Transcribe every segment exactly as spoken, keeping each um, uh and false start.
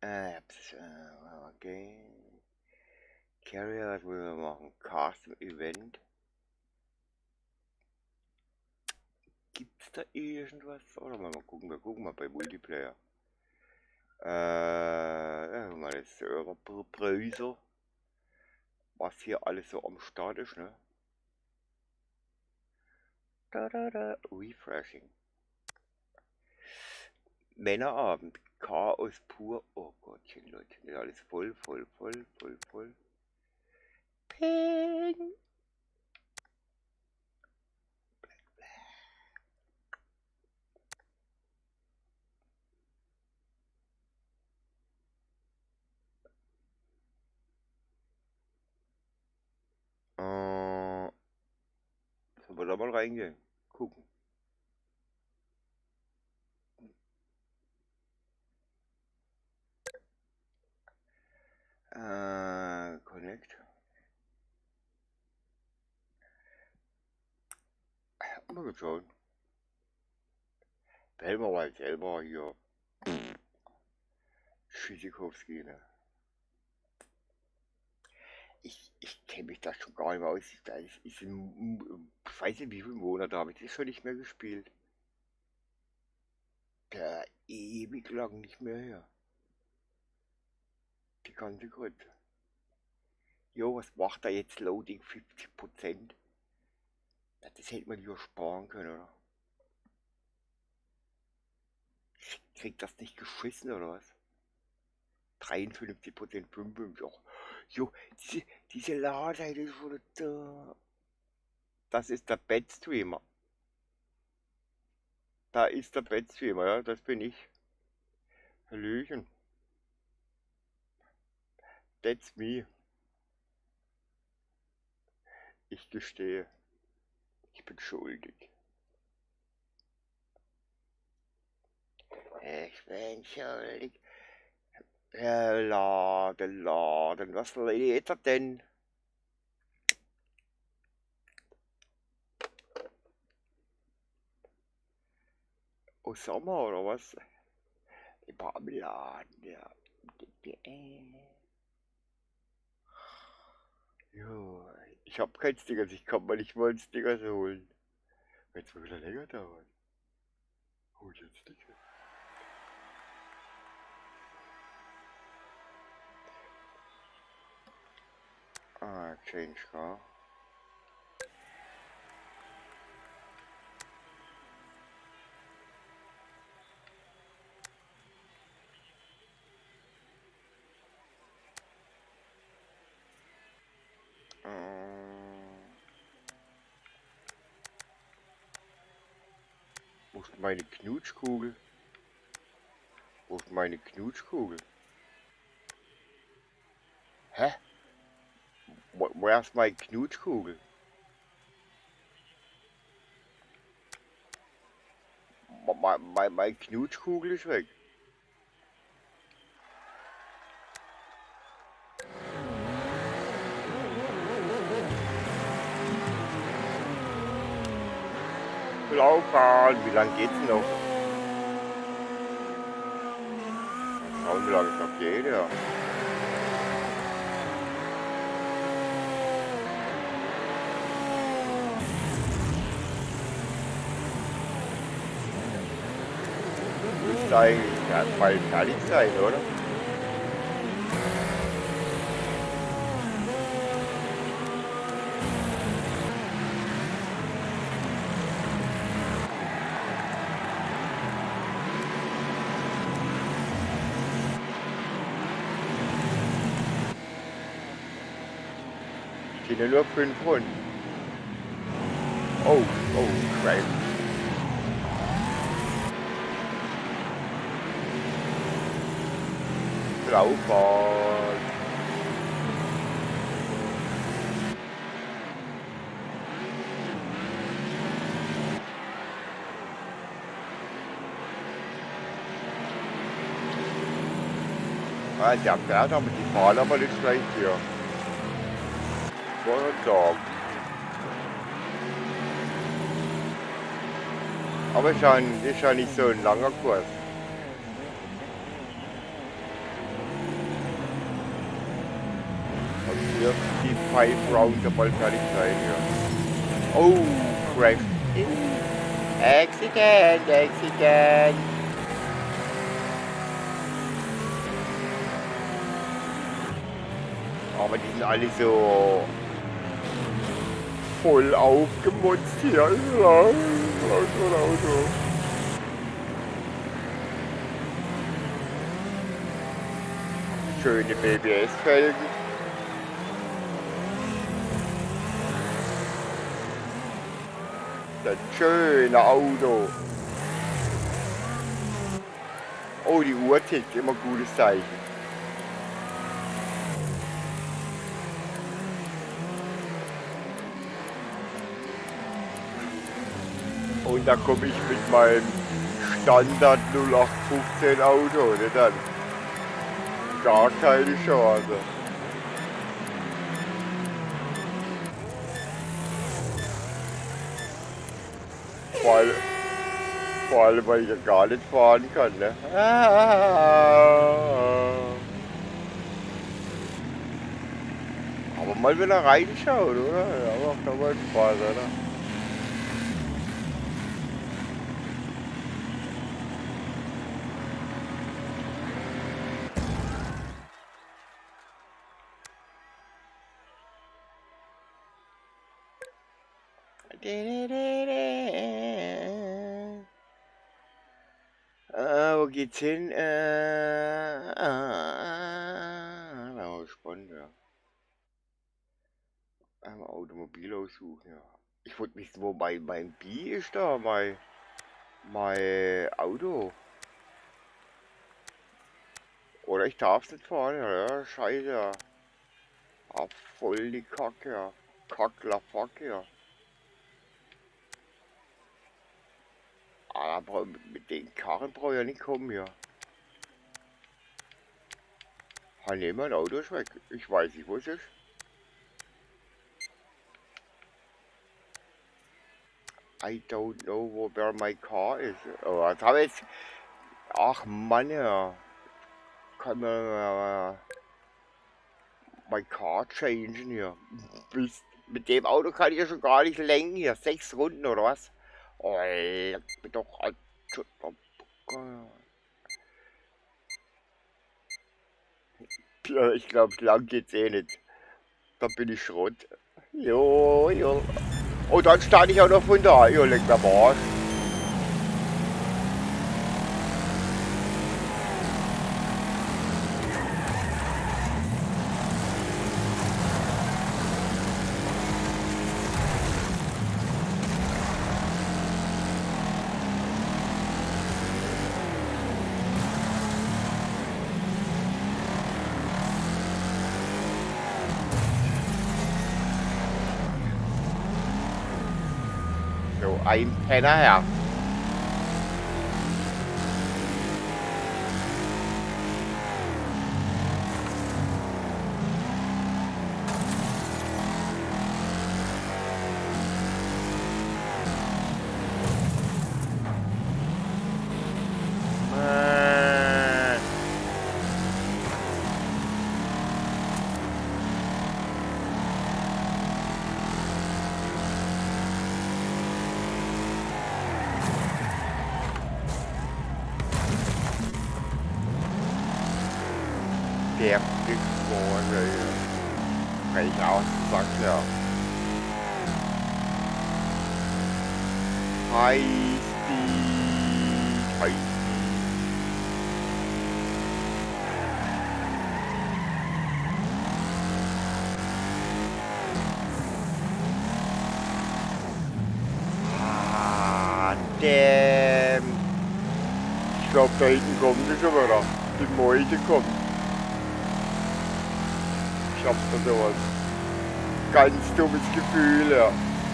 Apps, äh, okay. Carrier, was wollen wir machen? Custom Event. Gibt's da irgendwas? Oder mal, mal gucken, wir gucken mal bei Multiplayer. Äh, ja, mal das Serverbrowser. Was hier alles so am Start ist, ne? Da, da, da. Refreshing. Männerabend. Chaos pur. Oh Gottchen, Leute. Das ist alles voll, voll, voll, voll, voll. Ping. Äh, sollen wir da mal reingehen? Gucken. Äh, Connect. Mal schauen. Wählen wir mal selber hier. Tschüssikowski, ne? Ich, ich kenne mich da schon gar nicht mehr aus. Da ist, ist ein, ich weiß nicht, wie viele Monate habe ich das schon nicht mehr gespielt. Der ewig lang nicht mehr her. Die ganze Grütze. Jo, was macht da jetzt Loading fünfzig Prozent? Ja, das hätte man lieber sparen können, oder? Kriegt das nicht geschissen, oder was? dreiundfünfzig Prozent, fünfundfünfzig Prozent. Jo, diese, diese Ladeseite ist schon da. Das ist der Bad-Streamer. Da ist der Bad-Streamer, ja, das bin ich. Hallöchen. That's me. Ich gestehe. Ich bin schuldig. Ich bin schuldig. Ja, laden, laden. Was lädt er denn? Osama oder was? Immer am Laden, ja. Jo, ich hab kein Stickers, ich kann mal nicht mal ein Stickers holen. Jetzt mal wieder länger dauern. Hol jetzt Stickers. Ah, Change Car. Wo ist meine Knutschkugel? Wo ist meine Knutschkugel? Hä? Wo, wo ist meine Knutschkugel? Meine, meine, meine Knutschkugel ist weg. Laufbahn, wie lange geht's noch? Schauen, wie lange es noch geht, ja. Müsste eigentlich ja, bald fertig sein, oder? Es sind ja nur fünf Runden. Oh, oh, crap. Laufbahn. Ah, der fährt aber, die fahren aber nicht gleich hier. Wollen wir sagen. Aber ist ja, ist ja nicht so ein langer Kurs. fünfundvierzig roundabout fertig sein, ja. Oh, crash. Accident, accident. Aber die sind alle so voll aufgemutzt hier. Auto, Auto. Schöne B B S-Felgen. Das schöne Auto. Oh, die Uhr tickt, immer gutes Zeichen. Und da komme ich mit meinem Standard null acht fünfzehn Auto, ne, dann gar keine Chance. Vor allem, vor allem, weil ich ja gar nicht fahren kann, ne? Aber mal wieder reinschauen, oder? Ja, macht doch mal Spaß, oder? Äh, wo geht's hin? Äh, äh, äh, war spannend, ja. Einmal Automobil aussuchen, ja. Ich wollte wissen, wo mein, mein B ist da, mein, mein Auto. Oder ich darf es nicht fahren, ja, ja, scheiße, ja. Ah, voll die Kacke, ja. Kacklafacke, ja. Aber mit den Karren brauche ich ja nicht kommen hier. Ha, ne, mein Auto ist weg. Ich weiß nicht, wo es ist. I don't know where my car is. Oh, was habe ich jetzt? Ach Mann, ja. Kann man äh, my car changen hier. Bis, mit dem Auto kann ich ja schon gar nicht lenken hier. Sechs Runden oder was? Oh, leck mich doch an. Ja, ich glaube, lang geht's eh nicht. Da bin ich Schrott. Jo, jo. Oh, dann starte ich auch noch von da. Jo, leck mir am Arsch. So, ein Penner her. Der Blick vorne, kann ich aussagen, ja. High Speed, High Speed. Ah, damn. Ich glaube, da hinten kommt sie schon wieder. Die Meute kommt. Ich hab da sowas. Ganz dummes Gefühl, ja.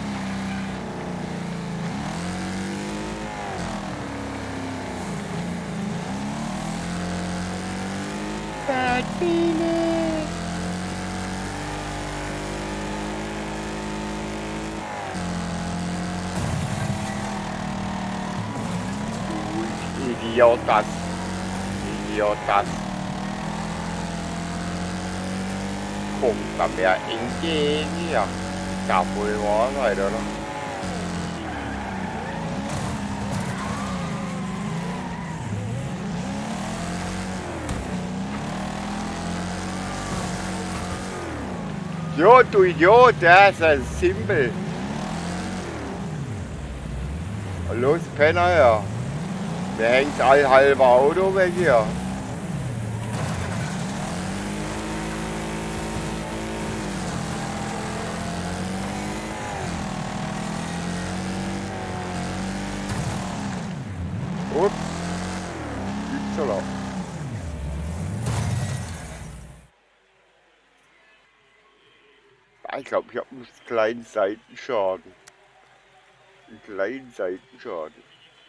Bad feeling. Du Idiotas. Idiotas. kommt da mir entgegen hier. Darf wohl wahr sein, oder? Jo, du Idiot, das ist ein simpel. Los, Penner, ja. Mir hängt all halbe Auto weg hier. Ups. Upsala. Ich glaube, ich habe einen kleinen Seitenschaden. Einen kleinen Seitenschaden.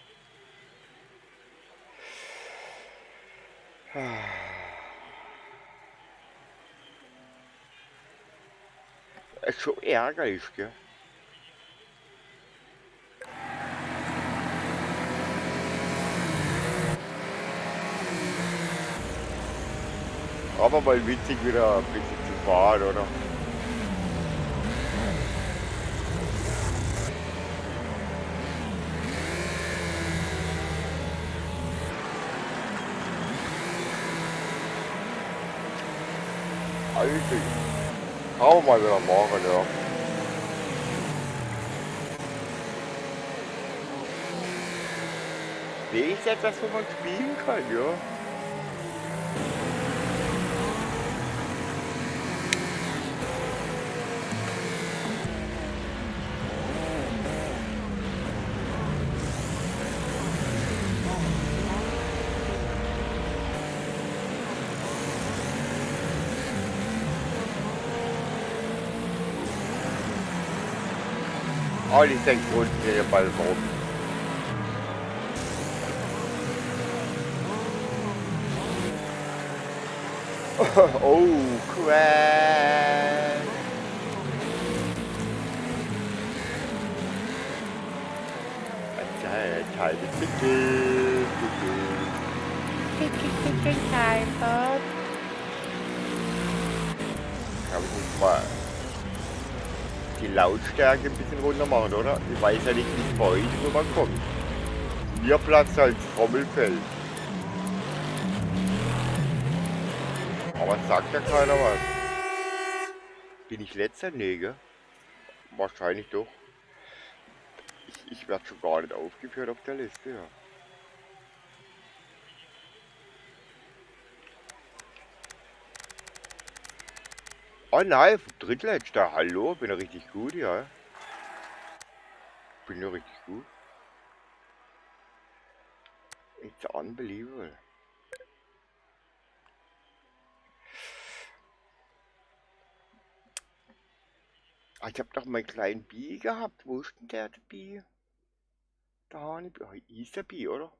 Das ist schon ärgerlich, gell? Aber mal witzig wieder ein bisschen zu fahren, oder? Alter, auch mal wieder machen, ja. Das ist etwas, wo man spielen kann, ja. Oh, die sechs Runden hier bald rum. Oh, crash! Teil bitte, bitte. Kann ich nicht mal die Lautstärke ein bisschen runter machen, oder? Ich weiß ja nicht, wie es bei euch rüberkommt. Mir platzt halt das Trommelfell. Aber es sagt ja keiner was. Bin ich letzter? Nee, gell? Wahrscheinlich doch. Ich, ich werde schon gar nicht aufgeführt auf der Liste, ja. Oh nein, drittletzter. Hallo, bin ja richtig gut, ja. Bin ja richtig gut. It's unbelievable. Ah, ich hab doch meinen kleinen Bi gehabt. Wo ist denn der, der Bi? Der Hane, oh, hieß der Bi, oder?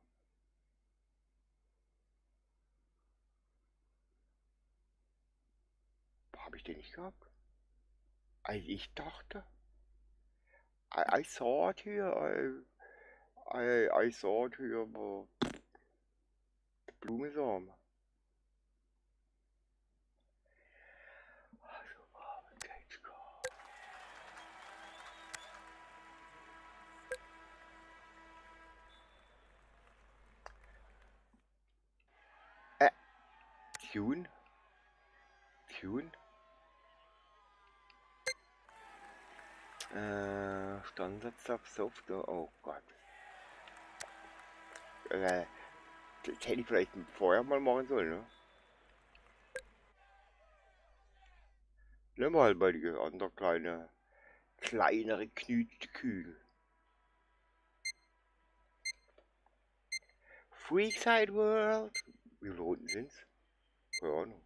Habe ich den nicht gehabt? Also ich dachte. I, I saw it here. I, I, I saw it here, aber Blumensamen. Äh, Tune? Tune? Äh, Standardsatz Software, oh Gott. Äh, das hätte ich vielleicht vorher mal machen sollen, ne? Nimm mal bei die andere kleine, kleinere knütste Kühl. Freakside World. Wie viele Runden sind's? Keine Ahnung.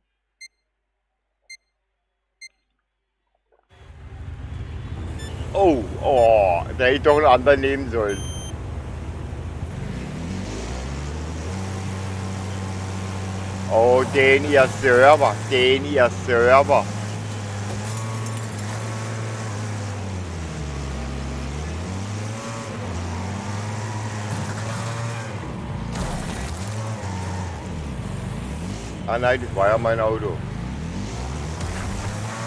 Oh, oh, da hätte ich doch einen anderen nehmen sollen. Oh, den ihr Server, den ihr Server. Ah nein, das war ja mein Auto.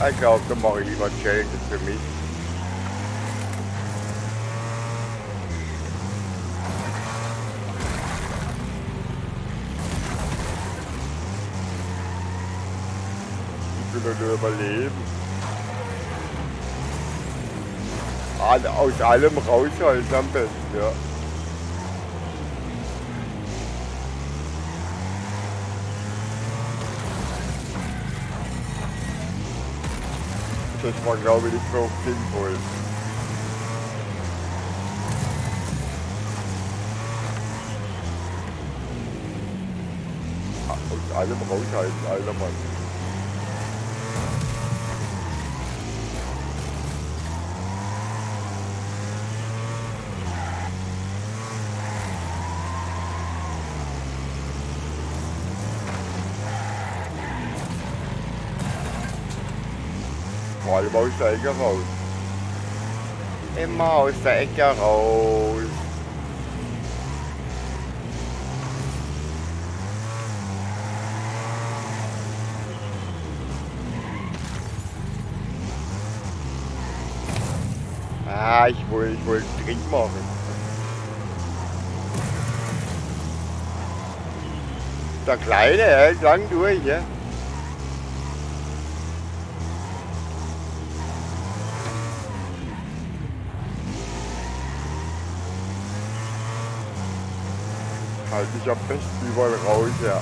Ich glaube, da mache ich lieber Challenges für mich. Ich will nur überleben. Aus allem raushalten am besten, ja. Das war, glaube ich, nicht so sinnvoll. Aus allem raushalten, alter Mann. Vor allem aus der Ecke raus. Immer aus der Ecke raus. Ah, ich wollte ich wollte einen Trick machen. Der Kleine, er ist lang durch, ja. Halt ich am besten überall raus, ja.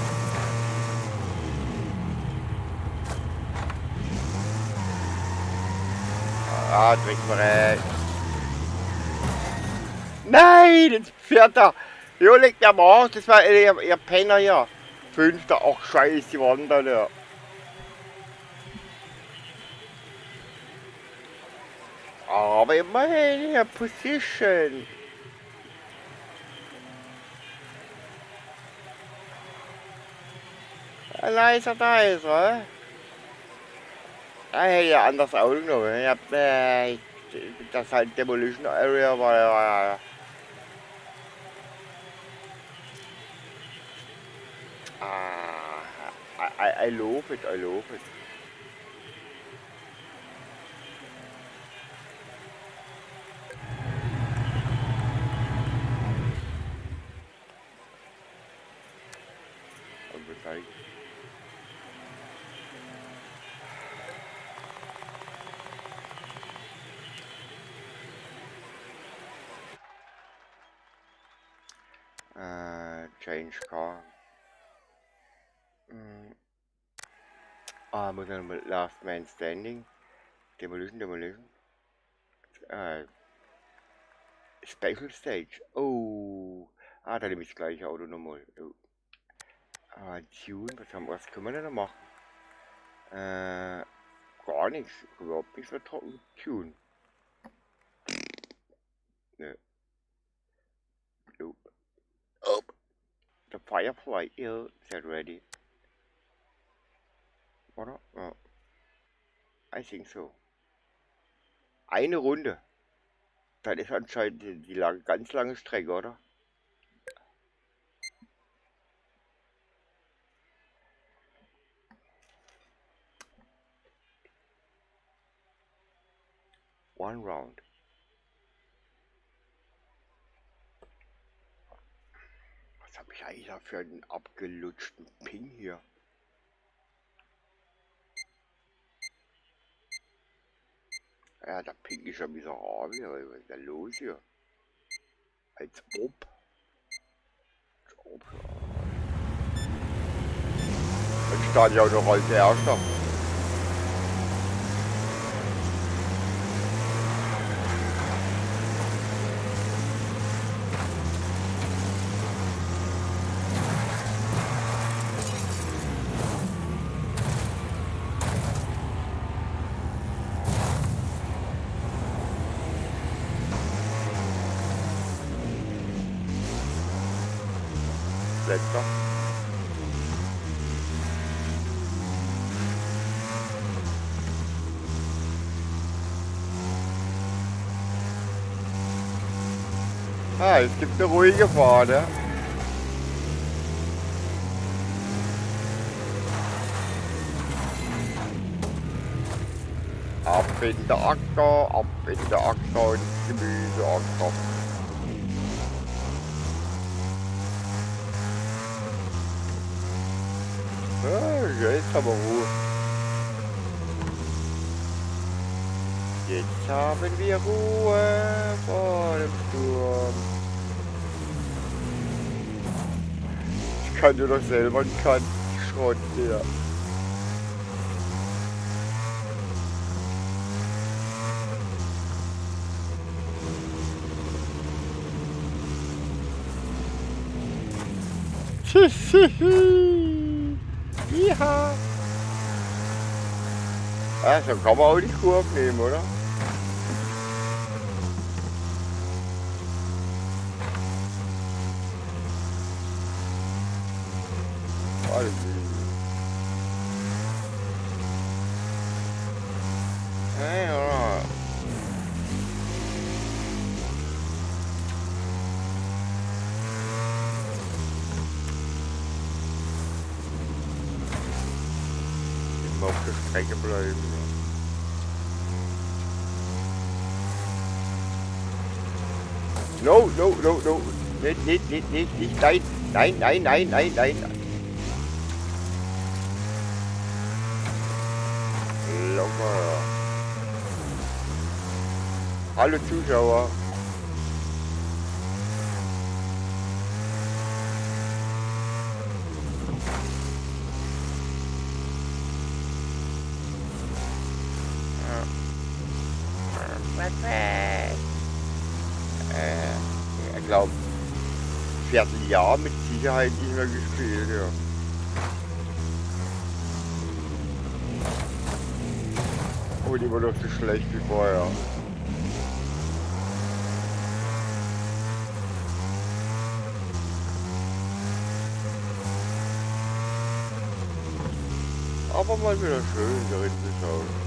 Ah, Trickbrett. Nein, jetzt fährt er. Jo, legt er mal, das war ihr, ihr Penner hier. Fünfter, ach scheiße, die waren da ja. Aber immerhin in der Position. Leiser, leiser. Ah, hätte ja anders auch genommen. Ich hab, äh, das halt Demolition Area war ja. Ah, I, I, I love it, I love it. Uh, change car. Mm. Ah, muss dann mal Last Man Standing. Demolition, Demolition. Uh, Special Stage. Oh. Ah, da nehme ich das gleiche Auto nochmal. Oh. Ah, Tune, was, haben, was können wir denn da machen? Äh, gar nichts. Überhaupt nichts mehr trocken. Tune. Ne. Nope. Oh. The Firefly is set ready. Oder? Ja. I think so. Eine Runde. Das ist anscheinend die, die lange, ganz lange Strecke, oder? One round. Was habe ich eigentlich da für einen abgelutschten Ping hier? Ja, der Ping ist ja miserabel. Was ist denn los hier? Als ob. Als ob. Dann stand ich auch noch als Erster. Letzter. Ah, es gibt eine ruhige Fahrt, ne? Ab in der Acker, ab in der Acker ins Gemüseacker. Ja, jetzt haben wir Ruhe. Jetzt haben wir Ruhe vor dem Sturm. Ich kann dir doch selber einen Kant Schrott hier. Ja. Ja, so kann man auch die Kurve nehmen, oder? Alles ja, ja. Immer auf der Strecke bleiben. No, no, no, no. Nicht, nicht, nicht, nicht, nicht. Nein, nein, nein, nein, nein, nein. Locker. Hallo Zuschauer. Äh, ich glaube, Vierteljahr mit Sicherheit nicht mehr gespielt, ja. Und immer noch so schlecht wie vorher. Aber mal wieder schön darin zu schauen.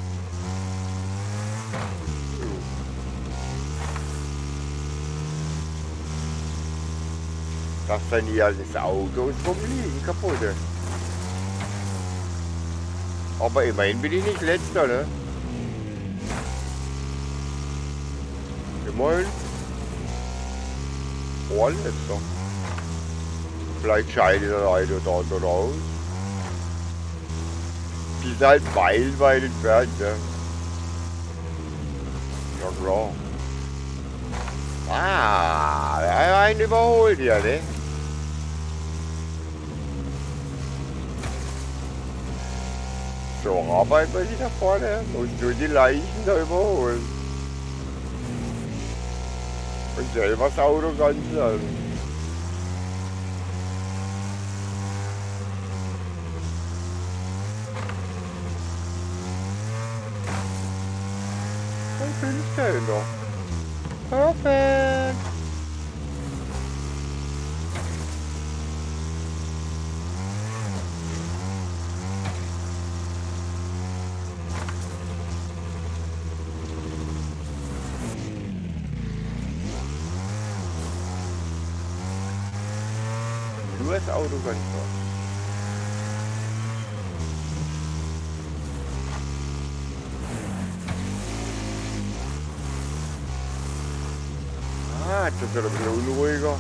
Das sind ja das Auto ist vom Liegen kaputt. Aber immerhin bin ich nicht letzter, ne? Immerhin. Vorletzter. Vielleicht scheidet der eine oder andere aus. Die sind halt meilenweit entfernt, ne? Ja klar. Ah, der hat einen überholt ja, ne? So arbeiten wir die da vorne und nur die Leichen da überholen. Und selber das Auto ganz lang. Und fünfzehn noch. Perfekt. Nur das Auto ganz klar. Ah, jetzt ist er ein bisschen unruhiger.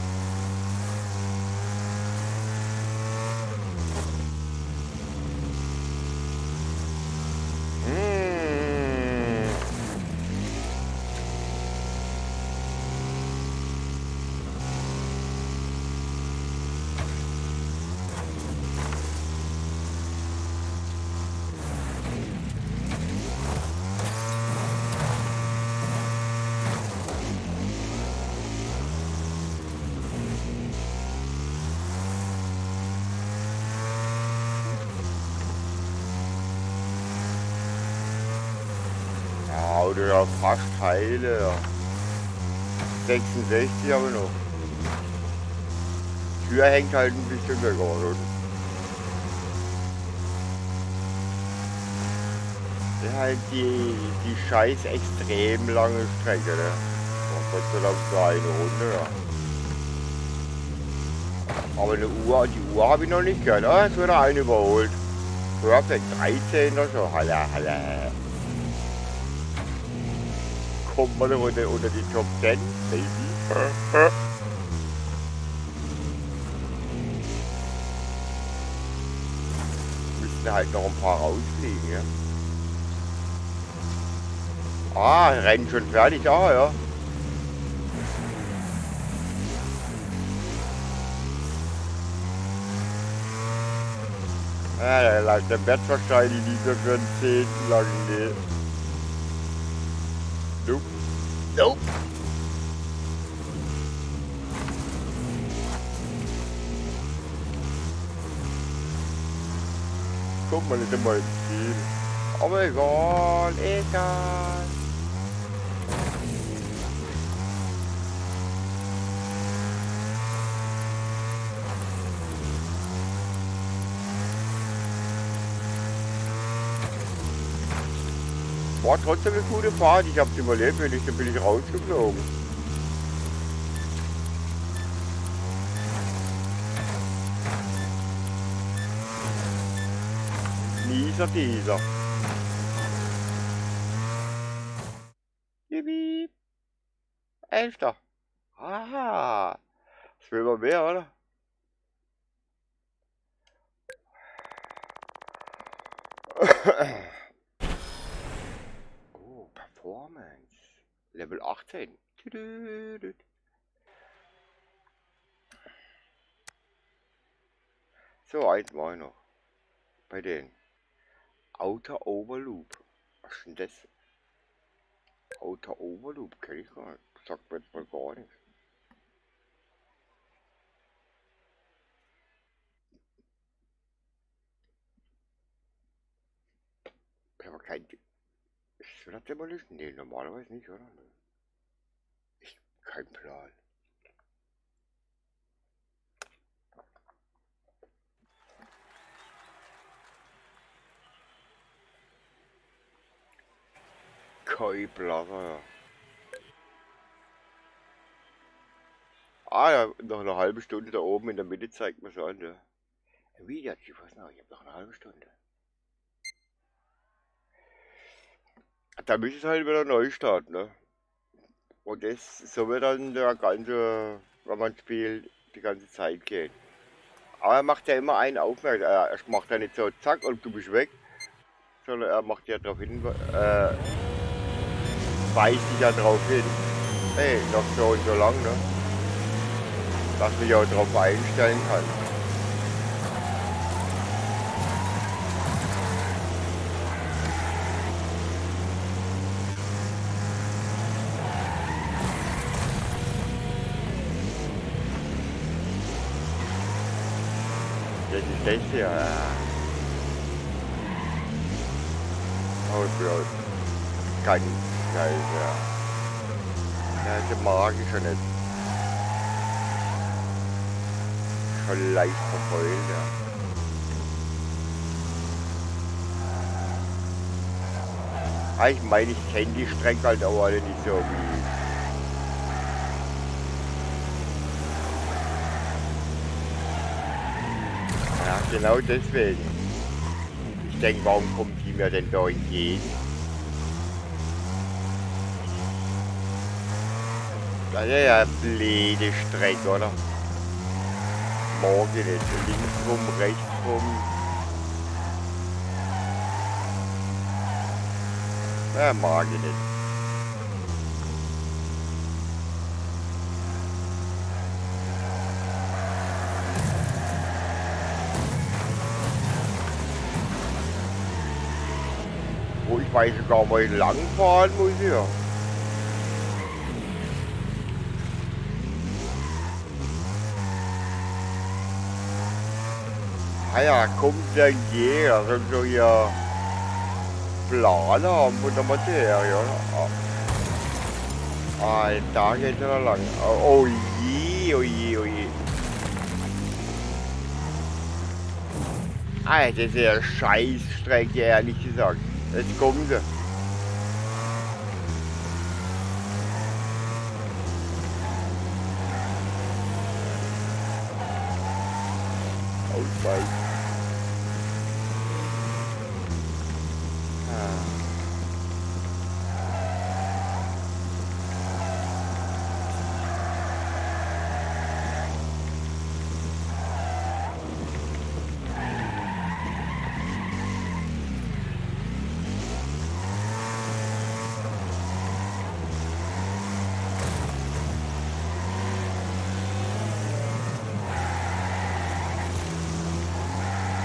Auto ja fast heile. Ja. sechsundsechzig aber noch. Die Tür hängt halt ein bisschen weg, oder? Das ist halt die, die scheiß extrem lange Strecke, ne? Und Gott sei Dank so eine Runde, ja. Aber eine Uhr, die Uhr habe ich noch nicht gehört. Ah, jetzt wird er einen überholt. Perfekt, dreizehn oder so. Halle, halle. kommt man unter, unter die Top zehn, Baby. Müssten halt noch ein paar rausfliegen, ja. Ah, Rennen schon fertig, ah, ja. Ja, der, lag, der wird wahrscheinlich nicht so für einen zehnten lang, nee. Nope. Nope. Kommt man nicht immer ins Ziel. Aber egal, egal. War trotzdem eine gute Fahrt, ich hab's überlebt, wenn nicht, dann bin ich rausgeflogen. Nieser dieser. Yippie. Elfter. Aha. Das will man mehr, oder? Oh, Performance. Level achtzehn. So, eins war ich noch. Bei den Outer Overloop. Was ist denn das? Outer Overloop, kenn ich gar nicht. Sagt mir jetzt mal gar nichts. Ich habe kein... Ist das Demolition? Nee, normalerweise nicht, oder? Ich kein Plan. Kein Plan, ja. Ah ja, noch eine halbe Stunde da oben in der Mitte zeigt man es an, ja. Wie jetzt? Ich weiß noch, ich habe noch eine halbe Stunde. Da müsste es halt wieder neu starten, ne? Und das, so wird dann der ganze, wenn man spielt, die ganze Zeit gehen. Aber er macht ja immer einen aufmerksam. Er macht ja nicht so zack und du bist weg, sondern er macht ja darauf hin, äh, weist dich ja darauf hin. Hey, noch so und so lang, ne? Dass man ja auch darauf einstellen kann. Das ist das hier. Oh Gott. Ganz scheiße. Ja, das mag ich schon nicht. Schon leicht verfeuert, ja. Ah, ich meine, ich kenne die Strecke halt auch alle nicht so wie. Ja, genau deswegen. Ich denke, warum kommt die mir denn da entgegen? Das ist ja eine blöde Strecke, oder? Morgen nicht. Links rum, rechts rum. Ja, mag ich nicht. Wo ich weiß sogar, wo ich lang fahren muss hier. Ah ja, kommt der Jäger, also so hier Plan haben von der Materie, oder? Ah, da geht er lang. Oh je, oh je, oh je. Ah, das ist ja eine Scheißstrecke, ehrlich gesagt. Jetzt kommen sie. Ausweichen.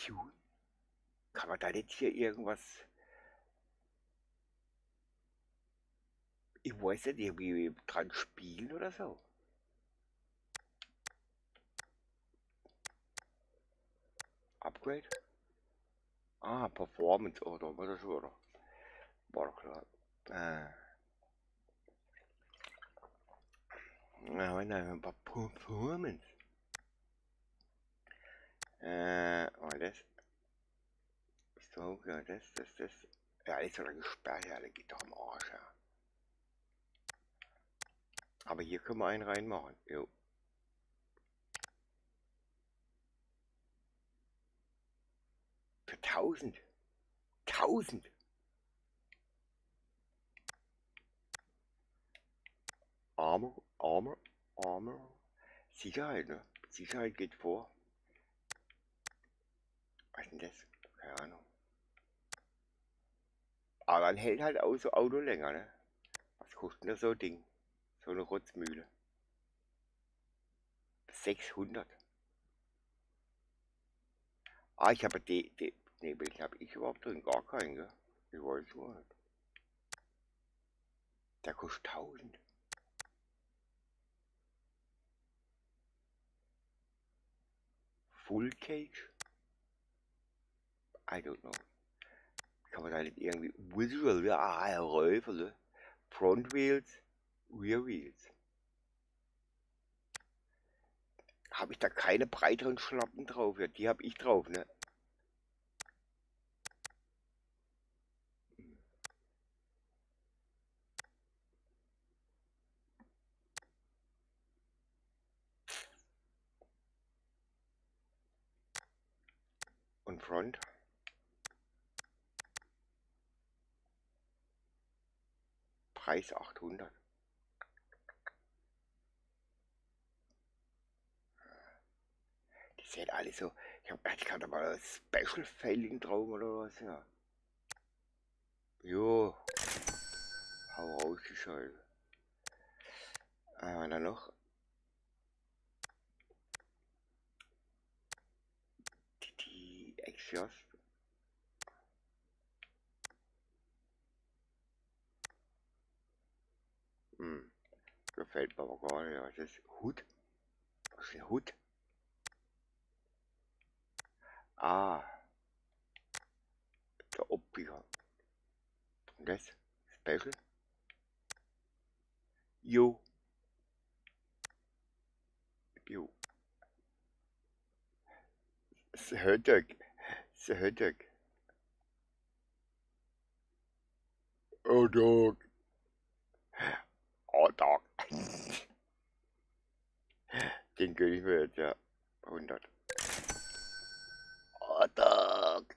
Tune? Kann man da nicht hier irgendwas... Ich weiß nicht, irgendwie dran spielen oder so? Upgrade? Ah, Performance, oh, da war das schon, oder? War doch klar. Äh. Ja, nein, Performance. Äh, oh, das. So, ja, das, das, das. Ja, ist doch gesperrt, ja, das geht doch am Arsch, ja. Aber hier können wir einen reinmachen. Jo. Für tausend. tausend. Armor, Armor, Armor. Sicherheit, ne? Sicherheit geht vor. Was ist denn das? Keine Ahnung. Aber dann hält halt auch so Auto länger, ne? Was kostet denn so ein Ding? So eine Rotzmühle. sechshundert. Ah, ich habe die, die, ne, welchen habe ich überhaupt drin? Gar keinen, gell? Ich weiß es nicht. Der kostet tausend. Full Cage? I don't know. Kann man da nicht irgendwie Visual, ja, ah, Räufer, ne? Front Wheels, Rear Wheels. Habe ich da keine breiteren Schlappen drauf? Ja, die habe ich drauf, ne? Und Front? Preis achthundert. Die sehen alle so. Ich hab, ich kann da mal ein Special Failing drauf oder was, ja. Jo. Hau raus die Scheiße. Ah, dann noch. Die, die Exhaust. Hm. Gefällt mir aber gar nicht. Was ist Hut? Was ist ein Hut? Ah. Der Optiker. Und das? Special? Jo. Jo. Das Hotdog. Das Hotdog. Oh Dog. Oh Dog. Den gönn ich mir jetzt, ja. hundert. Oh Dog.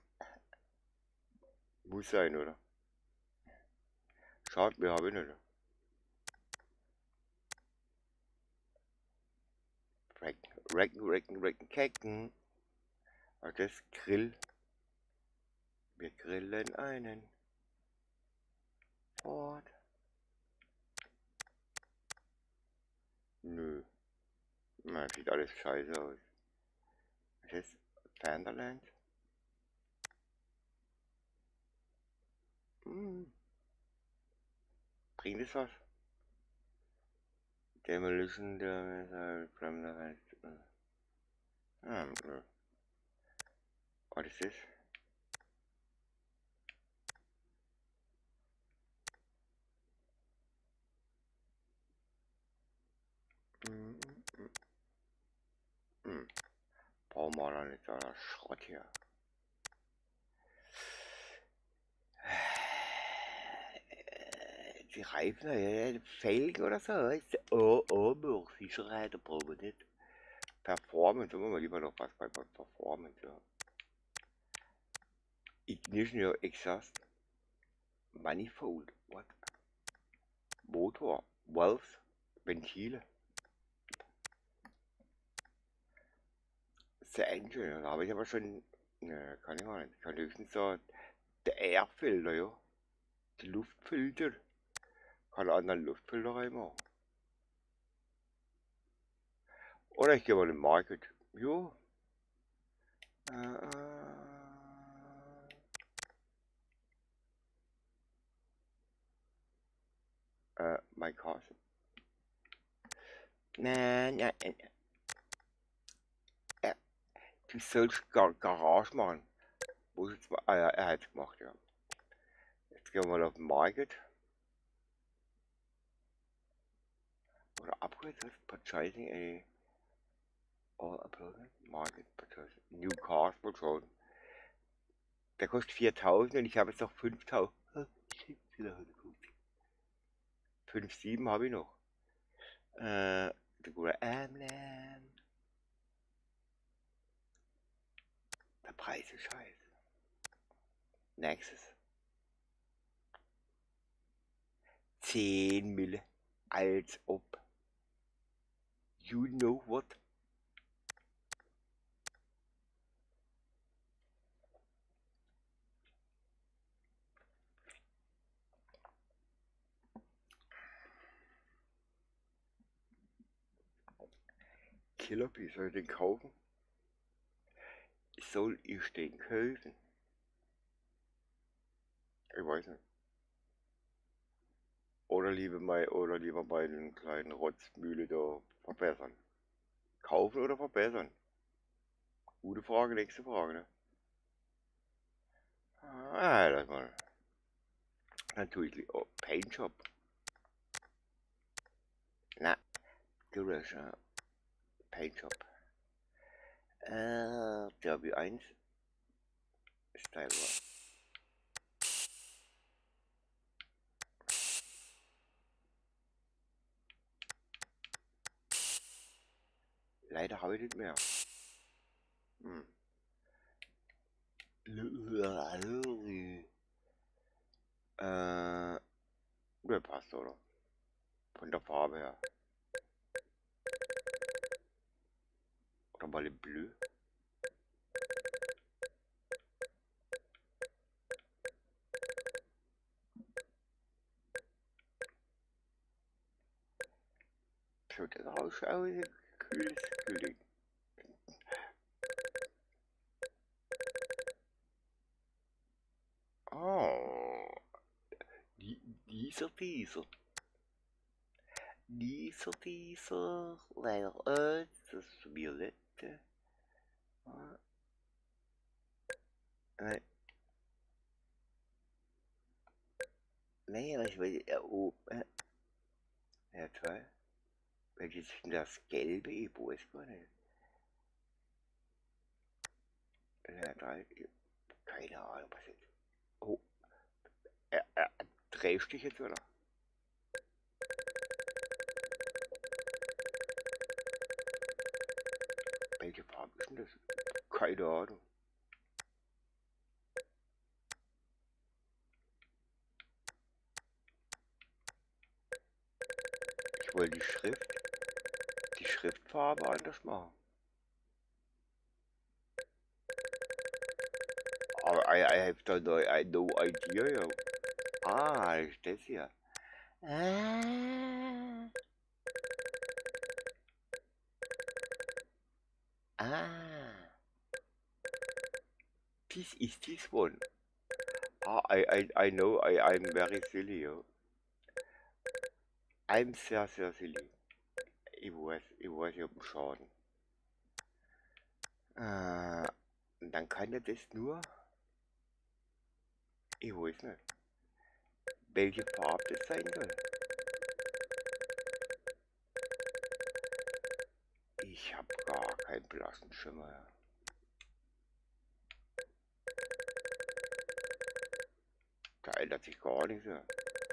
Muss sein, oder? Schade, wir haben ihn nicht. Recken, recken, recken, recken, kecken. Ah, das Grill. Wir grillen einen Ford. Nö. Na, sieht alles scheiße aus. Das ist Vanderland. Hm. Bringt es was? Demolition Damage from the West. Ah, nö. Was ist das? Hm, hm, hm. Brauchen wir doch nicht so einen Schrott hier. Die Reifen, ja, Felgen oder so, weißt du? Oh, oh, oh, Sicherheit, da brauchen wir nicht. Performance, tun wir mal lieber noch was bei Performance, ja. Ignition, ja, Exhaust. Manifold, what? Motor, Valves, Ventile. The Engine, da habe ich aber schon, ne, kann ich mal nicht. Kann höchstens so, der Airfilter, ja. Die Luftfilter. Kann einen anderen Luftfilter reinmachen. Oder ich gehe mal in den Market. Jo. Äh, äh. Äh, mein Castle. Nein, nein, nein. Ja, du sollst Gar Garage machen. Wo ist jetzt mal? Ah ja, er hat es gemacht, ja. Jetzt gehen wir mal auf den Market. Oder Upgrades, was? Purchasing, ey. All uploaded. Market, Purchasing. New Cars, mal schauen. Der kostet viertausend und ich habe jetzt noch fünftausend. fünf Komma sieben habe ich noch. Äh, der gute Amlan. Der Preis ist scheiße. Nächstes. zehn Mille. Als ob. You know what? Killerby, soll ich den kaufen? Soll ich den kaufen? Ich weiß nicht. Oder lieber mal, oder lieber bei den kleinen Rotzmühle da verbessern. Kaufen oder verbessern? Gute Frage, nächste Frage, ne? Ah, das mal. Natürlich. Oh, Paint Shop. Na, Garage. Ja. Paint Shop. Äh, der W eins. Style One. Leider habe ich nicht mehr. Hm. Äh, der passt, oder? Von der Farbe her. Oder mal in Bleu. So, das ausschaut, ist ein kühles Kühling. Oh, die, dieser, dieser. Dieser, dieser, leider alt, das Violette. Ah, nein, nein, was will ich, ja, oben. Ja, toll. Welches ist denn das Gelbe? Ich weiß gar nicht. Ja, drei, keine Ahnung, was jetzt. Oh, er, er, drehst dich jetzt, oder? Welche Farbe ist denn das? Keine Ahnung. Ich wollte die Schrift, die Schriftfarbe anders machen. Aber I, I have da no, I no idea, ja. Ah, das ist das hier. Ah. Ah. This is this one. Ah, I, I, I know, I, I'm very silly, ja. I'm sehr, sehr silly. Ich weiß, ich weiß, ich hab einen Schaden. Äh, dann kann er das nur. Ich weiß nicht, welche Farbe das sein soll. Ich hab gar keinen blassen Schimmer. Da ändert sich gar nichts. Ja.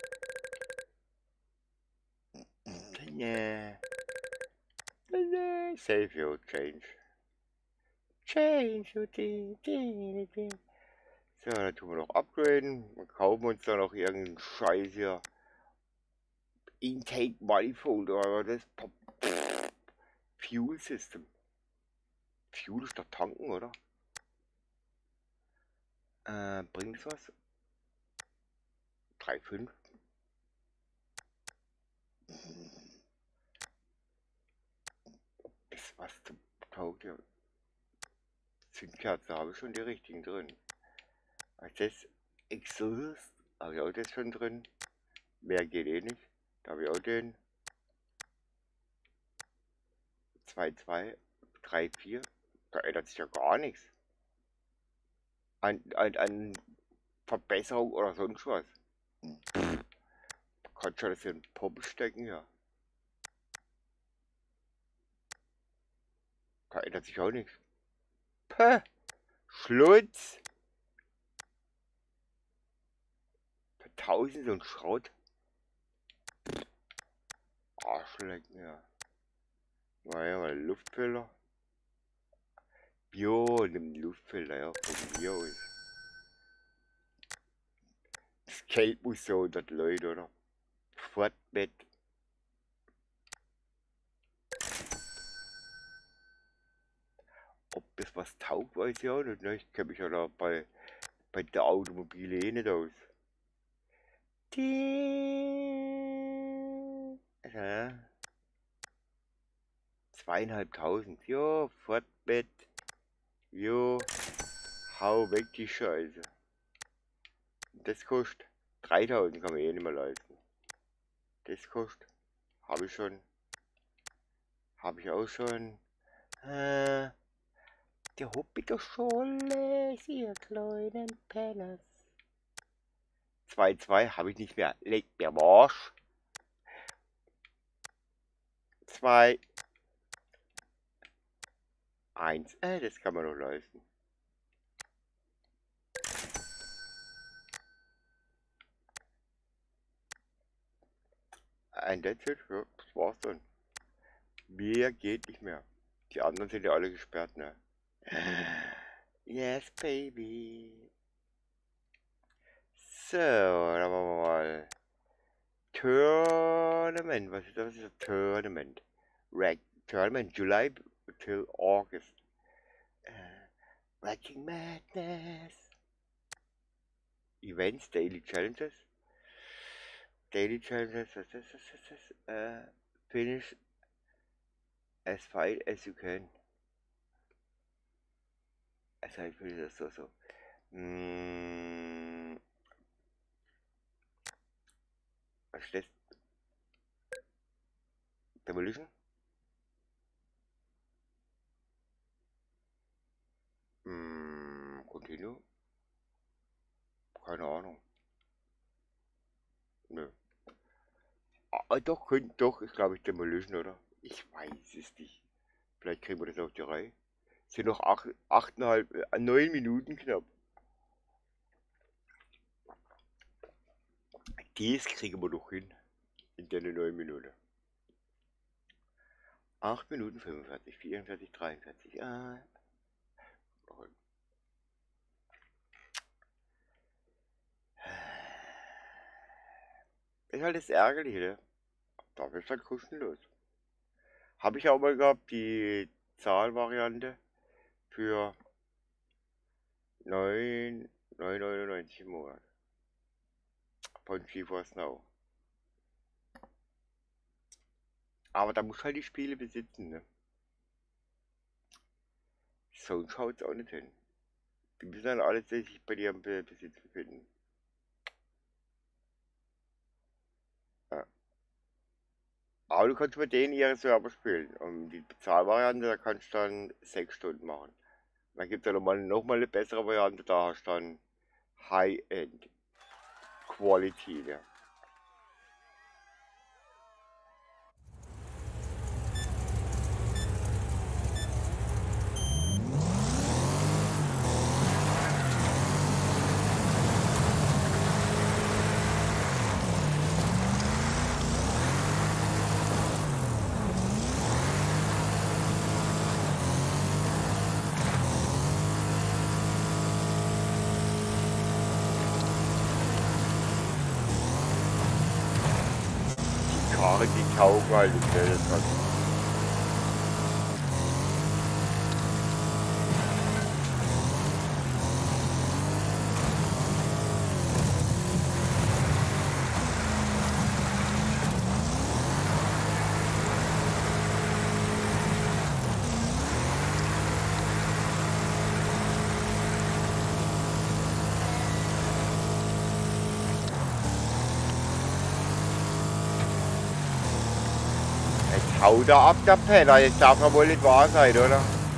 Nee. Nee. Save your change. Change your thing. So, dann tun wir noch upgraden. Wir kaufen uns da noch irgendeinen Scheiß hier. Intake Manifold oder das Fuel System. Fuel ist doch tanken, oder? Äh, bringt's was? drei Komma fünf. Ist was zum taugt, ja. Zündkerze habe ich schon die richtigen drin. Als das Exhaust habe ich auch das schon drin. Mehr geht eh nicht. Da habe ich auch den. zwei, zwei, drei, vier. Da ändert sich ja gar nichts. An, an, an Verbesserung oder sonst was. Kann schon das in den Poppen stecken, ja. Da ändert sich auch nichts. Päh, Schlutz. Tausend und Schrott. Arschlecken, ja. Naja, mal Luftfilter. Jo, nimm den Luftfilter, ja, von mir aus. Das Geld muss so unter die Leute, oder? Fortbett. Ob das was taugt, weiß ich auch nicht, ne? Ich kenne mich ja da bei, bei der Automobile eh nicht aus. Die... Ja. Zweieinhalbtausend. Jo, Fortbett. Jo, hau weg die Scheiße. Das kostet dreitausend, kann man eh nicht mehr leisten. Das kostet, habe ich schon. Habe ich auch schon. Äh, der Hobbit Schule, ihr kleinen Penners. zwei zwei habe ich nicht mehr. Leg mir Marsch. zwei. eins. Äh, das kann man noch leisten. Ein That's it. Ja, das war's dann. Mehr geht nicht mehr. Die anderen sind ja alle gesperrt, ne? Yes, baby. So, dann machen wir mal. Tournament. Was ist das? Was ist das? Tournament. Rag Tournament. July till August. Uh, Wrecking Madness. Events, Daily Challenges. Daily Challenges. Was ist das? Was ist das? Uh, finish as fast as you can. Also ich will das so so. Mm. Was ist das? Demolition? Mm, continue? Keine Ahnung. Nö. Ah, doch, könnte doch, ich glaube ich Demolition, oder? Ich weiß es nicht. Vielleicht kriegen wir das auf die Reihe. Es sind noch acht, achteinhalb, äh, neun Minuten knapp. Das kriegen wir doch hin. In den neun Minuten. acht Minuten fünfundvierzig, vierundvierzig, dreiundvierzig. Ah. Ist halt das Ärgerliche, ne? Dafür ist halt kostenlos. Habe ich auch mal gehabt, die Zahlvariante für neun neunundneunzig im Monat. Von GeForce Now. Aber da muss halt die Spiele besitzen, ne? So schaut's auch nicht hin. Die müssen dann alle sich bei dir im Besitz befinden. Ja. Aber du kannst mit denen ihre Server spielen. Und die Bezahlvariante, da kannst du dann sechs Stunden machen. Dann gibt es ja nochmal noch mal eine bessere Variante, da hast du dann High-End Quality. Ne? Karren, die taugen halt nicht, ne? Das kann Haut er ab, der Penner. Das darf ja wohl nicht wahr sein, oder?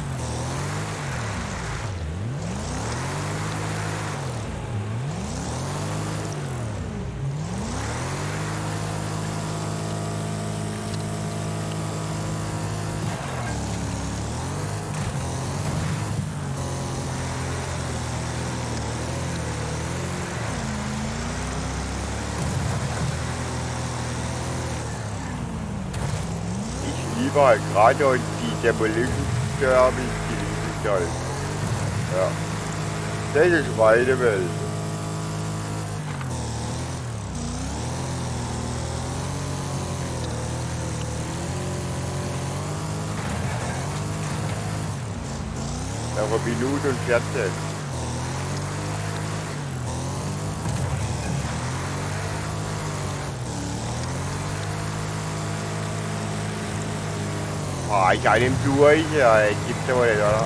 Ich liebe halt gerade und die Demolition Derby, die liebe ich halt. Ja. Das ist meine Welt. Nach einer Minute und vierzehn. Fahr ich einem durch? Ja, das gibt's aber nicht, oder?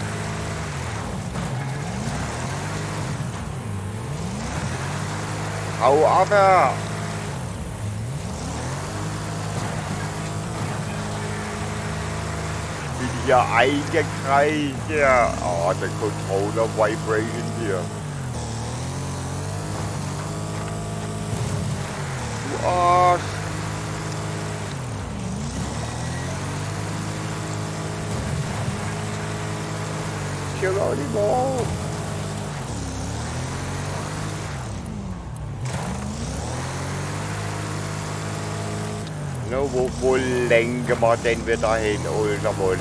Hau ab! Bin hier eingekreist, ja. Oh, der Controller Vibration hier. Du Arsch! Geronimo! No, wo, wo lenken wir denn wieder hin, alter Mann?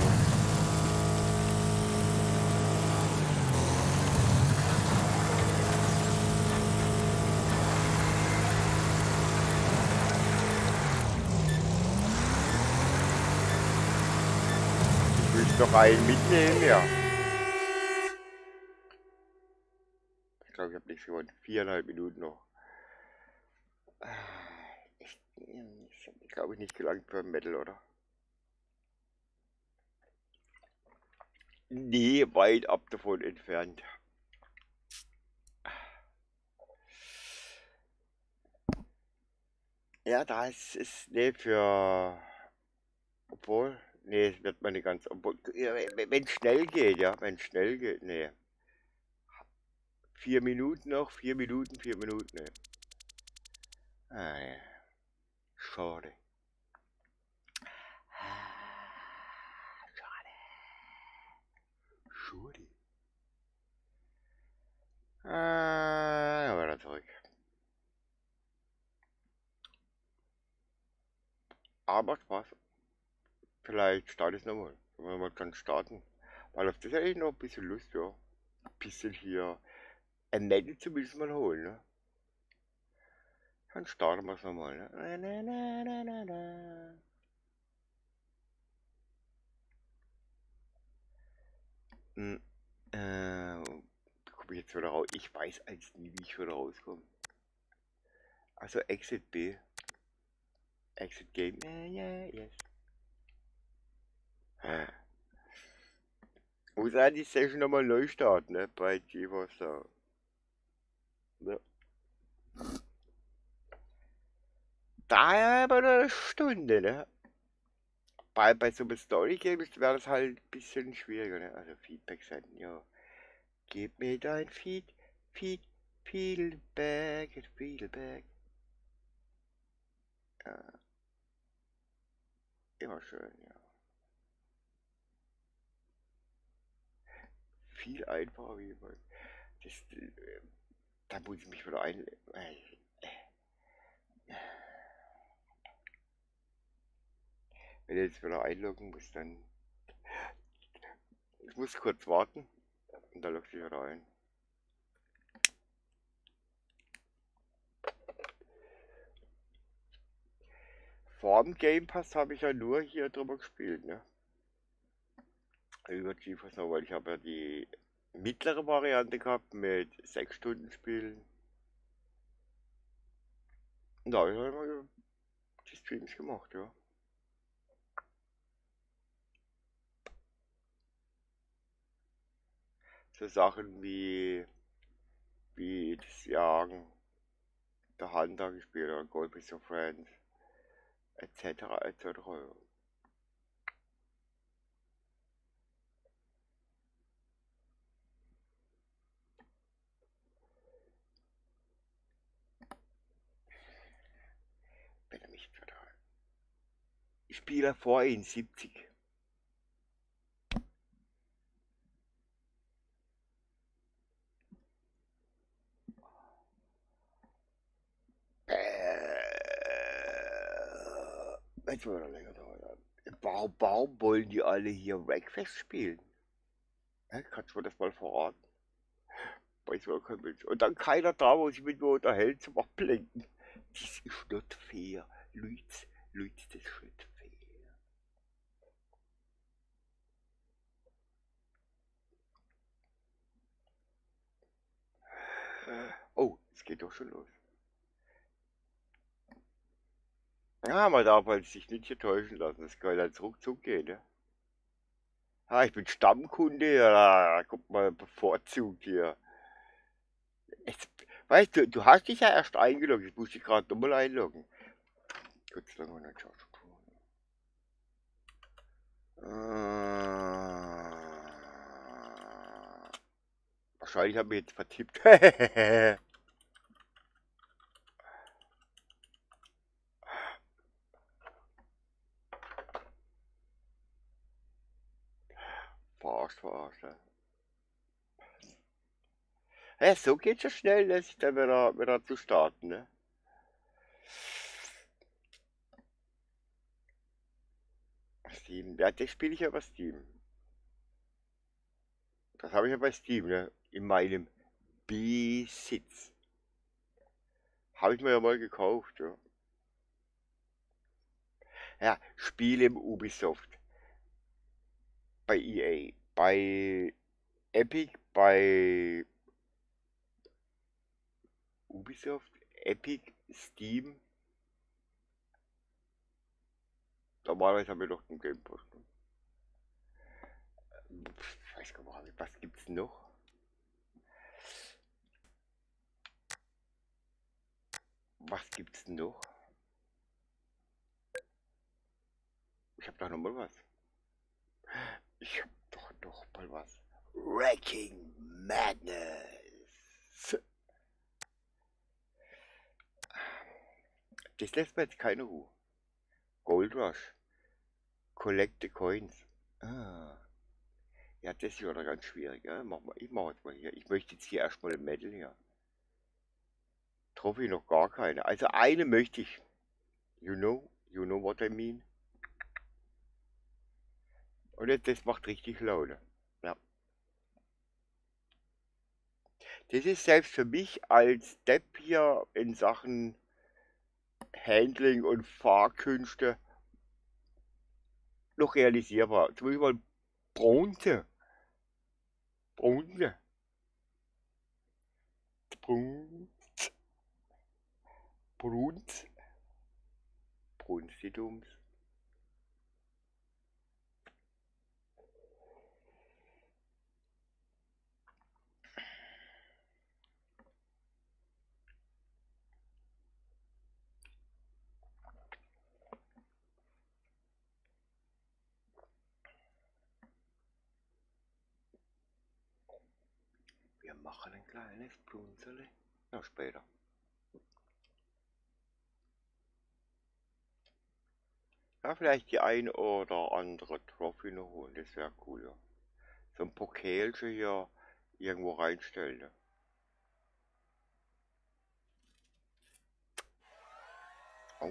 Ich will doch einen mitnehmen, ja. Ich glaube, ich habe nichts gewonnen. Viereinhalb Minuten noch. Ich, ich glaube ich nicht gelangt für Metal, oder? Nee, weit ab davon entfernt. Ja, das ist nee für. Obwohl, nee, es wird man nicht ganz. Obwohl, ja, wenn es schnell geht, ja, wenn es schnell geht, nee. Vier Minuten noch, vier Minuten, vier Minuten, nee. Ah, ja. Schade. Schade. Schade. Ah, ja, wieder zurück. Aber Spaß. Vielleicht starte ich nochmal. Wenn wir mal kann starten. Weil auf das hätte ich noch ein bisschen Lust, ja. Ein bisschen hier ein Netto zumindest mal holen, ne? Dann starten wir es nochmal, ne? Na, na, na, na, na, na. Hm, äh, komme ich jetzt wieder raus? Ich weiß als nie, wie ich wieder rauskomme. Also Exit B. Exit Game. Ja, ja, yes. Muss ja die Session nochmal neu starten, ne? Bei GeForce da. Ne? Da aber eine Stunde, ne? Bei, bei so einem Story Game wäre das halt ein bisschen schwieriger, ne? Also Feedback senden, ja. Gib mir dein Feed, Feed, Feedback, Feedback. Ja, immer schön, ja. Viel einfacher wie immer. Das, äh, da muss ich mich wieder ein. Äh, wenn ich jetzt wieder einloggen muss, dann. Ich muss kurz warten und dann logge ich wieder ein. Vor dem Game Pass habe ich ja nur hier drüber gespielt, ne? Über GeForce Now, weil ich habe ja die mittlere Variante gehabt mit sechs Stunden Spielen. Und da habe ich halt mal die Streams gemacht, ja. So Sachen wie, wie das Jagen, der Hunter gespielt oder Golf with your Friends, et cetera et cetera. Spieler vor ihm, siebzig. Äh, jetzt mal länger dauern. Warum, warum wollen die alle hier Wreckfest spielen? Hä, kannst du mir das mal verraten? Weiß man kein Mensch. Und dann keiner da, wo sich mit mir unterhält, zum Ablenken. Das ist nicht fair. Leute, Leute, das ist nicht fair. Oh, es geht doch schon los. Ja, man darf halt sich nicht hier täuschen lassen. Das kann dann ruckzuck gehen, ne? Ah, ich bin Stammkunde, ja, guck mal, bevorzugt hier. Jetzt, weißt du, du hast dich ja erst eingeloggt, ich muss dich gerade nochmal einloggen. Kurz lange nicht schon tun. Äh, wahrscheinlich habe ich jetzt vertippt. Verarscht, verarscht. Ja, so geht schon schnell, ne, sich dann wieder, wieder zu starten, ne? Steam, ja, das spiele ich ja bei Steam. Das habe ich ja bei Steam, ne? In meinem Besitz. Habe ich mir ja mal gekauft, ja. Ja, Spiele im Ubisoft. Bei E A. Bei Epic, bei Ubisoft, Epic, Steam. Normalerweise haben wir doch den Game Pass. Ne? Ich weiß gar nicht, was gibt's noch? Was gibt's noch? Ich hab doch noch mal was. Ich hab doch noch mal was. Wrecking Madness. Das lässt mir jetzt keine Ruhe. Gold Rush. Collect the Coins. Ah. Ja, das ist ja doch ganz schwierig. Ja? Mach mal, ich mach jetzt mal hier. Ich möchte jetzt hier erstmal ein Medal hier. Trophy noch gar keine. Also eine möchte ich. You know? You know what I mean? Und jetzt, das macht richtig Laune. Ja. Das ist selbst für mich als Depp hier in Sachen Handling und Fahrkünste noch realisierbar. Zum Beispiel mal Bronze. Bronze. Bronze. Bronze. Bronzidums. Wir machen ein kleines Brunzele. Ja, später. Ja, vielleicht die ein oder andere Trophy noch holen. Das wäre cool, ja. So ein Pokalchen hier irgendwo reinstellen. Ne? Oh.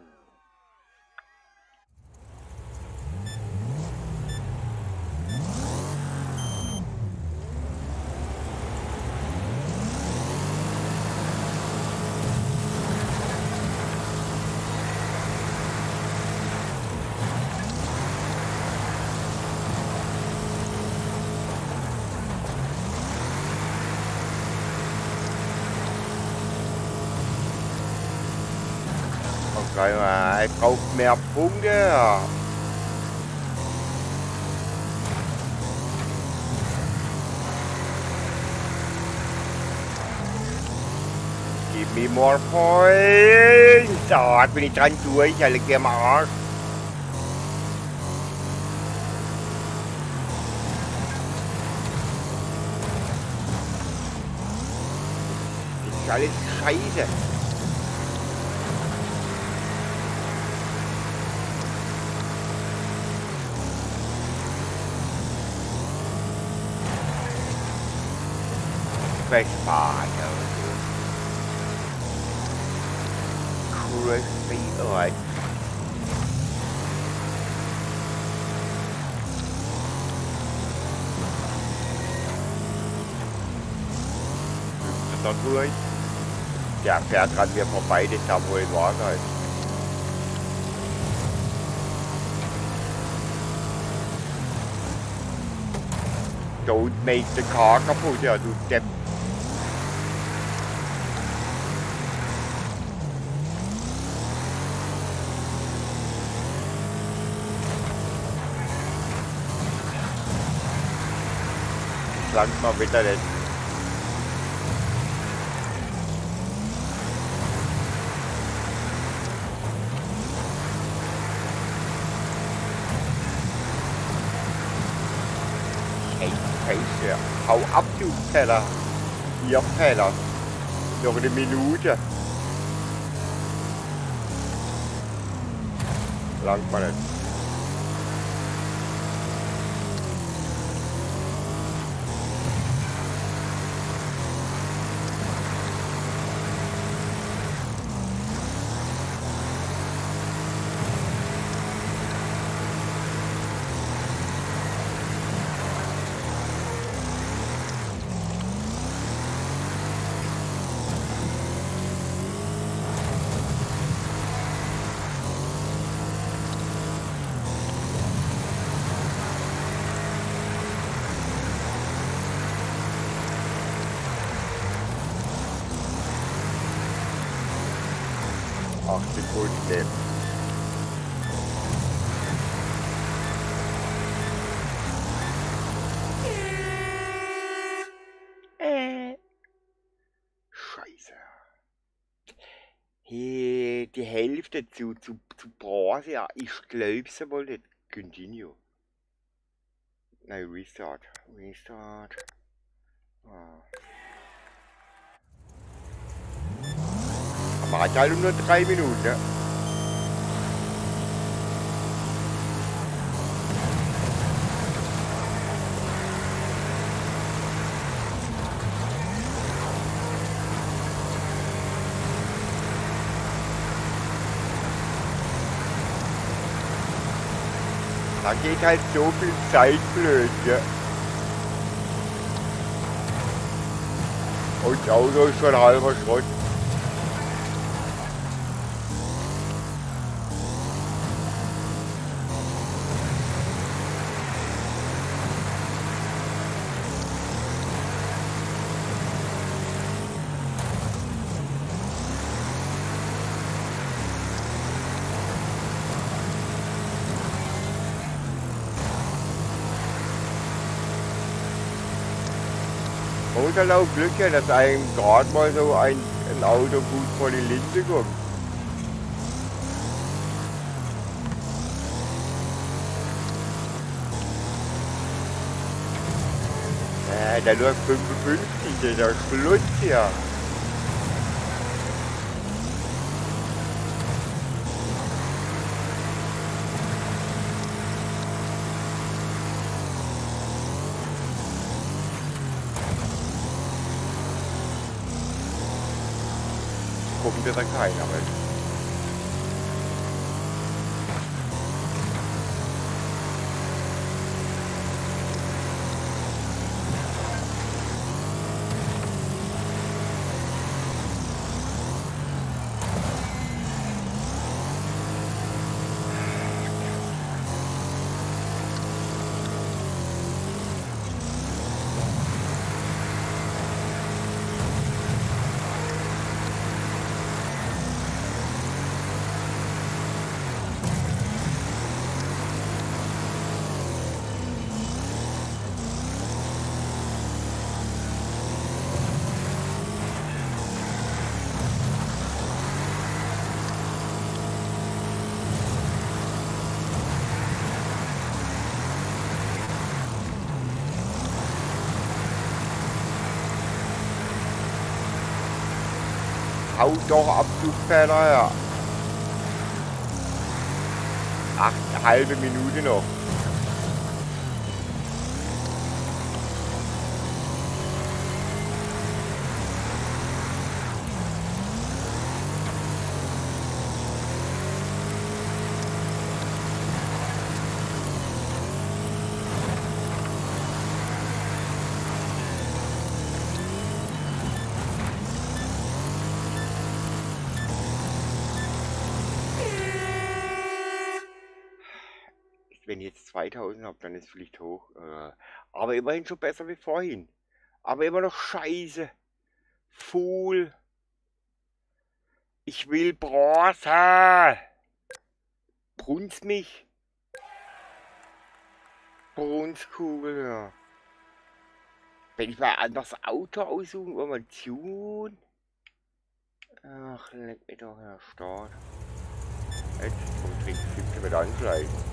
Okay, er braucht mehr Punkte. Give me more points. Oh, jetzt bin ich dran durch, alle geh mal Arsch. Das ist alles scheiße. Fressbahn. Crispy Red. fünfzehnhundert. Der fährt dran mir vorbei, das da wohl war halt. Don't make the car kaputt, ja, du Depp. Lang mal wieder nicht. Scheiße, hau ab, du Peller. Ihr Peller. Noch eine Minute. Lang mal nicht. acht Sekunden. Äh. Scheiße. Hey, die Hälfte zu, zu, zu Bronze, ja, ich glaub's wohl nicht. Continue. Nein, Restart. Restart. Ah. Aber hat halt nur drei Minuten, ne? Da geht halt so viel Zeit blöd, ja. Und das Auto ist schon halber Schrott. Man muss halt auch Glück haben, dass einem gerade mal so ein, ein Auto gut vor die Linse kommt. Äh, der läuft fünfundfünfzig, der Schluss hier. Gucken wir da keiner mit. Hau doch ab, du Penner, ja. Acht, eine halbe Minute noch. wenn ich jetzt zweitausend habe, dann ist es vielleicht hoch. Äh, aber immerhin schon besser wie vorhin. Aber immer noch scheiße. Fool. Ich will Bronze. Brunst mich. Bronzekugel, ja. Wenn ich mal ein anderes Auto aussuchen, wollen wir tun. Ach, leck mich doch, Herr Start. Jetzt kommt Trick siebzehn mit angleichen.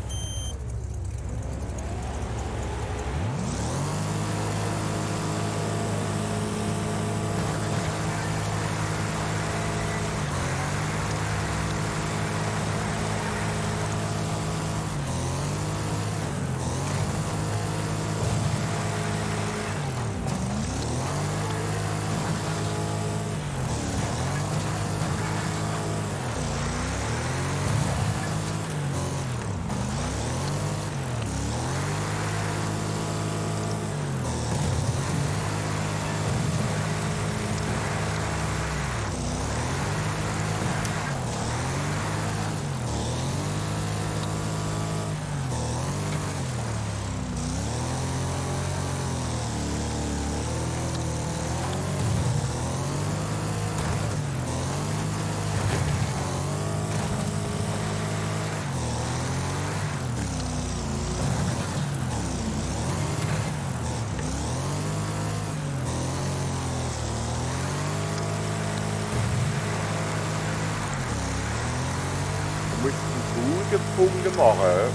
Gute Punkte machen.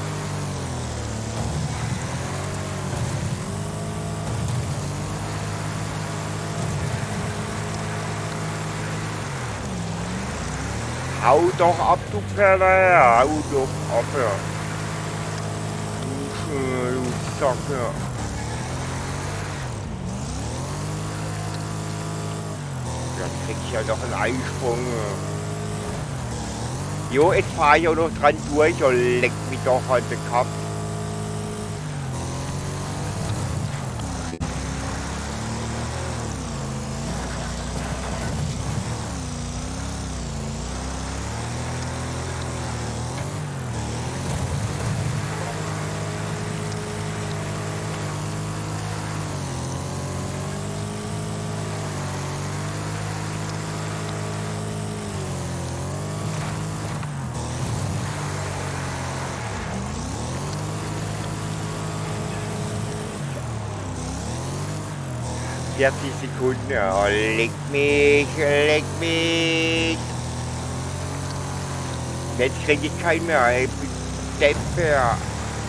Hau doch ab, du Perle, hau doch ab, ja. Du, du Sack, ja. Dann krieg ich ja noch einen Einsprung. Jo, jetzt fahr ich auch noch dran durch und leck mich doch an den Kopf. vierzig Sekunden, oh, leck mich, leck mich. Jetzt krieg ich keinen mehr, ich bin Dämpfer.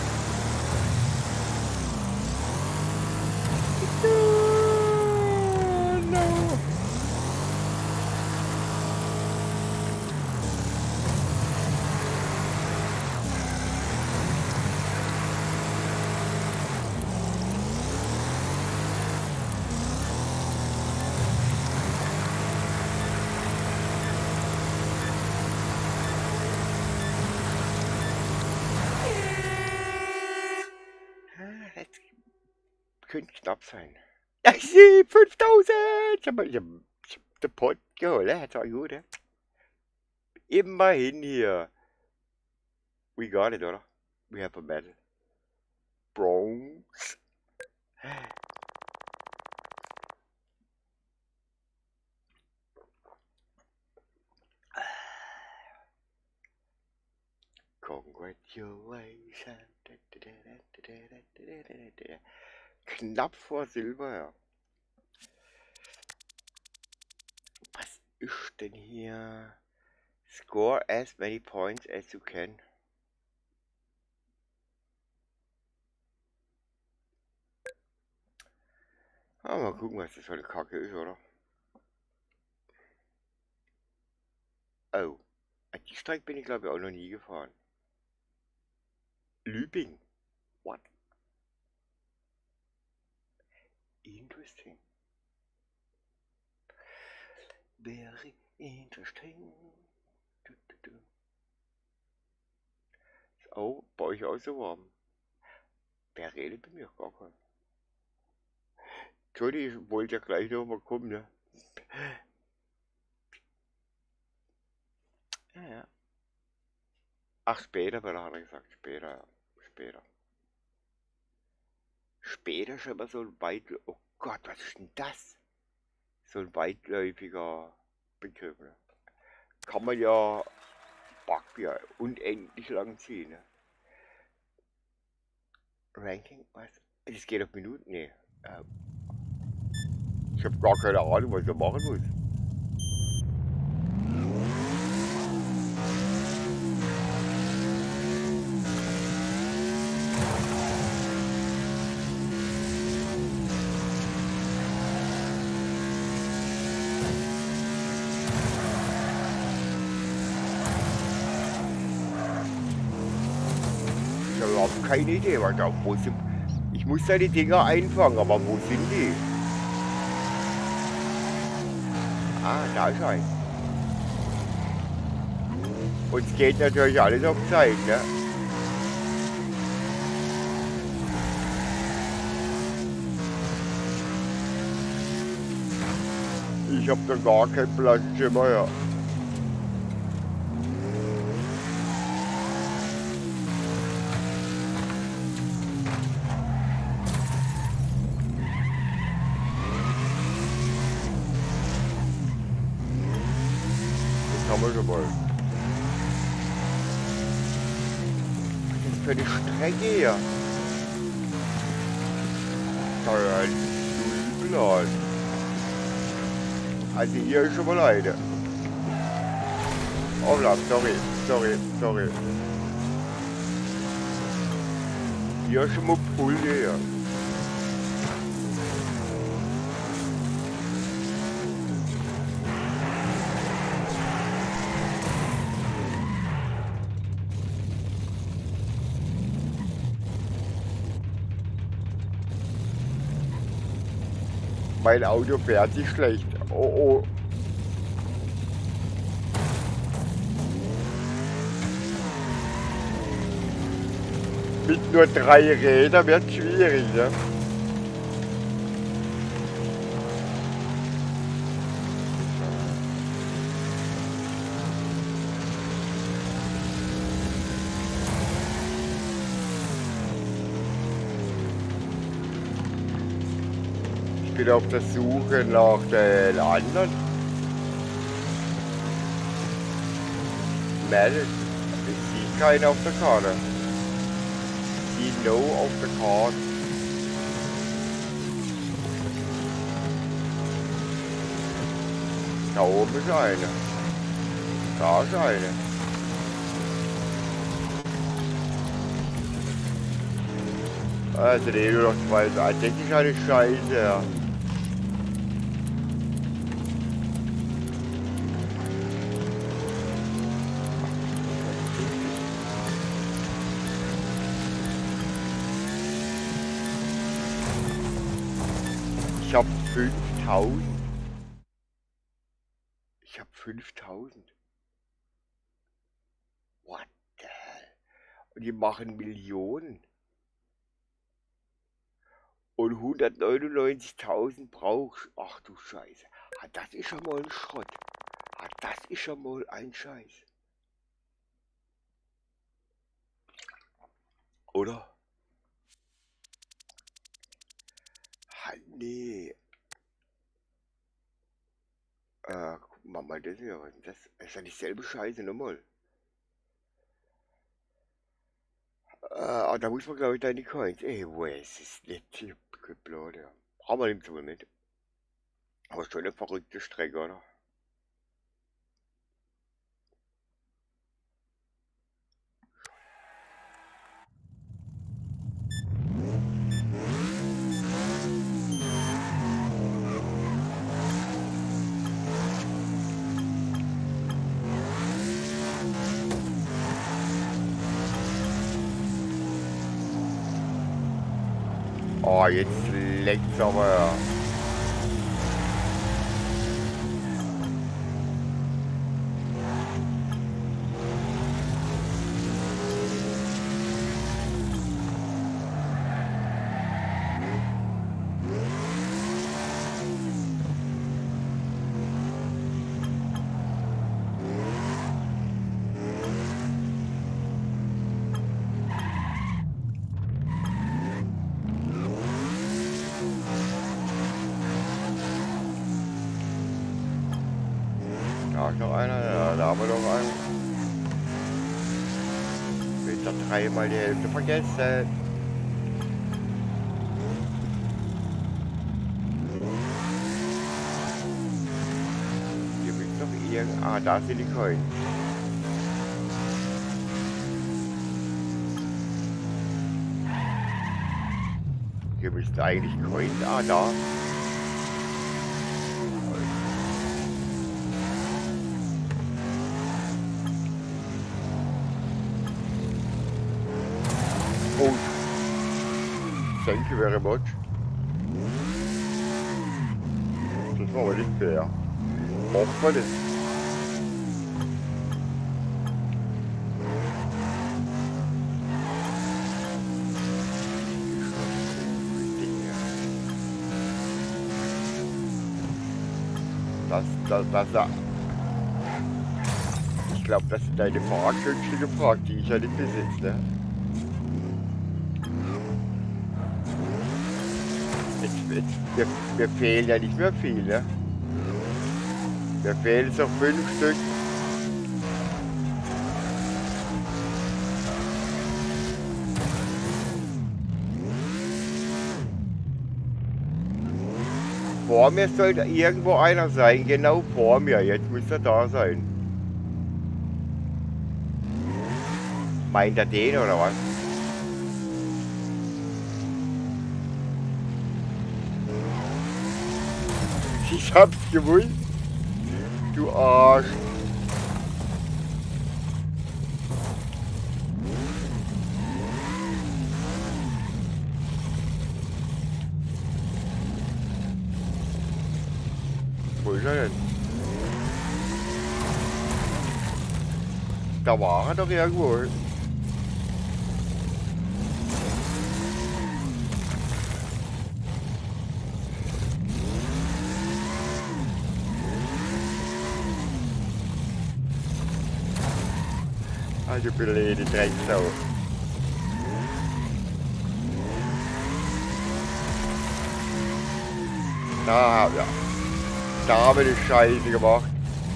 Oh, no. Könnte knapp sein. Ich sehe fünftausend! Ich hab, ich hab, ich hab den Pott geholt, das war gut, ne? Immerhin hier. We got it, oder? We have a medal. Bronze. Congratulations. Knapp vor Silber, ja. Was ist denn hier? Score as many points as you can. Ah, mal gucken, was das für eine Kacke ist, oder? Oh. Die Strecke bin ich glaube ich auch noch nie gefahren. Lübing. What? Interesting. Very interesting. Du, du, du. Ist auch bei euch auch so warm. Wer redet bei mir? Gar kein. Entschuldigung, ich wollte ja gleich noch mal kommen, ne? Ja, ja. Ach, später, weil er hat er gesagt, später, ja. Später. Später ist aber so ein weit, oh Gott, was ist denn das? So ein weitläufiger Begriff. Ne? Kann man ja Backbier unendlich lang ziehen. Ne? Ranking, was? Das geht auf Minuten? Nee. Ähm, ich habe gar keine Ahnung, was ich machen muss. Ich habe überhaupt keine Idee, was da wo sind. Ich muss da die Dinger einfangen, aber wo sind die? Ah, da ist ein. Und es geht natürlich alles auf Zeit, ne? Ich hab da gar keinen Plattenschimmer mehr. Das haben wir schon mal. Was ist das für eine Strecke hier? Da ist ein Plan. Also hier ist schon mal eine. Oh, sorry, sorry, sorry. Hier ist schon mal Pulle hier. Mein Auto fährt sich schlecht. Oh oh. Mit nur drei Rädern wird es schwierig, ne? Ich bin auf der Suche nach den anderen. Mädels. Ich sehe keinen auf der Karte. Ich sehe no auf der Karte. Da oben ist eine. Da ist eine. Also die nur noch zwei. Das ist eine Scheiße, ja. Ich hab fünftausend. Ich hab fünftausend. What the hell? Und die machen Millionen. Und hundertneunundneunzigtausend brauchst. Ach du Scheiße. Ah, das ist schon mal ein Schrott. Ah, das ist schon mal ein Scheiß. Oder? Ah, nee. Äh, guck mal, mal das hier. Was ist das? Das ist ja dieselbe Scheiße nochmal. Äh, da muss man, glaube ich, deine Coins. Ey, wo ist es nicht? Hier, blöd, ja. Aber nimmt es wohl mit. Aber schon eine verrückte Strecke, oder? Oh, jetzt leckt's aber, ja. Da ist noch einer, ja, da haben wir noch einen. Wieder dreimal die Hälfte vergessen. Hier müsste noch irgend... Ah, da sind die Coins. Hier müssten eigentlich Coins... Ah, da. Oh. Thank you very much. Das war aber nicht fair. Braucht man das? Das, das, das, das. Ich glaube, das sind deine Fahrkünste gefragt, die ich ja nicht besitze, ne? Jetzt, jetzt, mir, mir fehlen ja nicht mehr viel, ne? Mir fehlen so fünf Stück. Vor mir sollte irgendwo einer sein, genau vor mir. Jetzt muss er da sein. Meint er den oder was? Ich hab's gewusst. Du Arsch. Wo ist er denn? Da war er doch irgendwo. Also blöde Drecksau. Da haben wir. Da haben wir die Scheiße gemacht.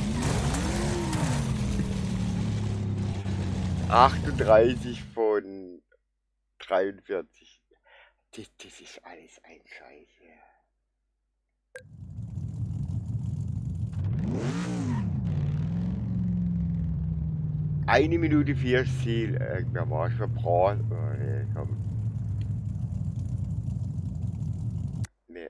achtunddreißig von dreiundvierzig. Das, das ist alles ein Scheiße. Eine Minute vier Ziel. Äh, mir war ich verbrannt. Oh, nee, komm. Nee.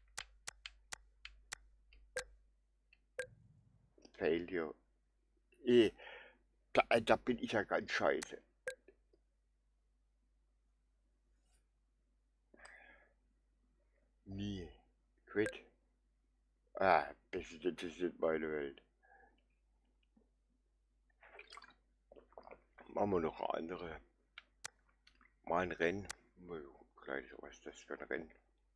Failure. Eh. Da, da bin ich ja ganz scheiße. Nie. Quit. Ah, das ist, das ist nicht meine Welt. Machen wir noch andere. Mal ein Rennen. Gleich, was ist das für ein Rennen?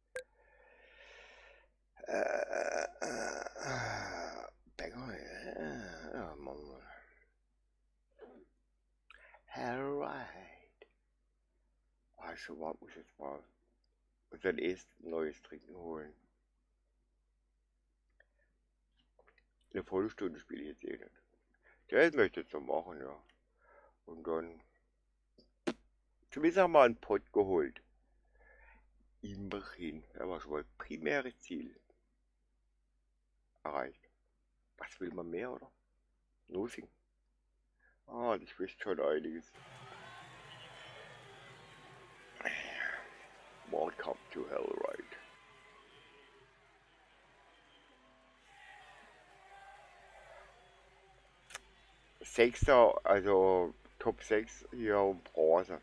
Äh, äh, äh, Bäcker, äh, ja, machen wir. Alright. Also, was muss ich jetzt mal uns ein erst neues Trinken holen? Eine Viertelstunde spiele ich jetzt eh nicht. Das möchte ich jetzt so machen, ja. Und dann zumindest haben wir einen Pott geholt. Immerhin, da war schon mal das primäre Ziel erreicht. Was will man mehr, oder? Nothing. Ah, ich wüsste schon einiges. Welcome to Hellride. Sechster, also Top sechs hier um Bronze.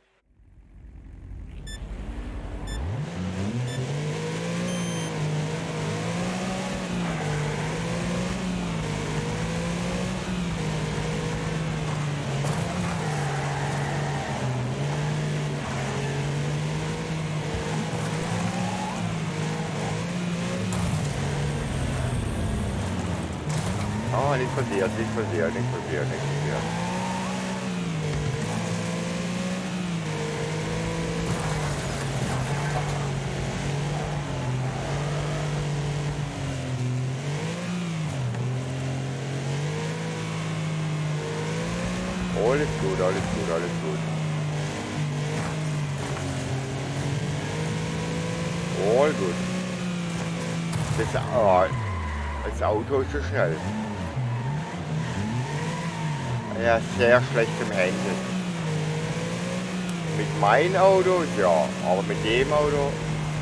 Ah, nicht passiert, nicht passiert, nicht passiert, nicht passiert. Alles gut, alles gut, alles gut. All gut. Das, oh, das Auto ist so schnell. Ja, sehr schlecht im Handel. Mit meinem Auto, ja, aber mit dem Auto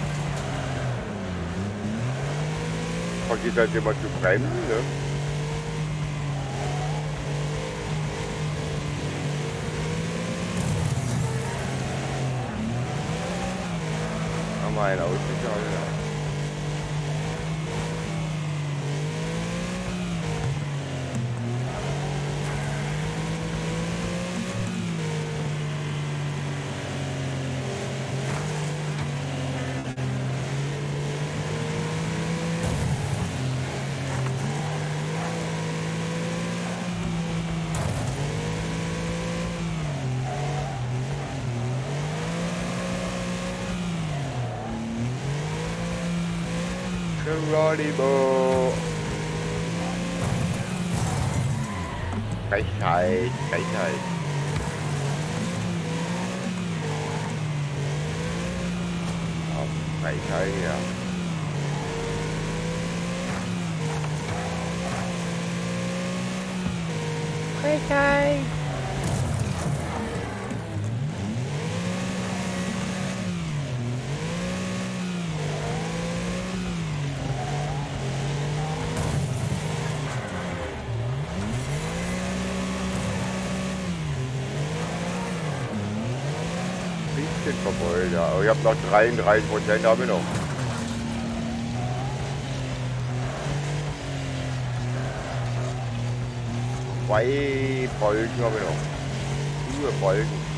vergiss halt immer zu bremsen, ne? Ja, mein Auto ist ja, ja. Geronimo. Frechheit, Frechheit. Oh, Frechheit, ja. Frechheit. Bisschen verbeult, ja. Aber ich habe noch dreiunddreißig Prozent, habe ich noch. Zwei Bolken habe ich noch. Nur Bolken.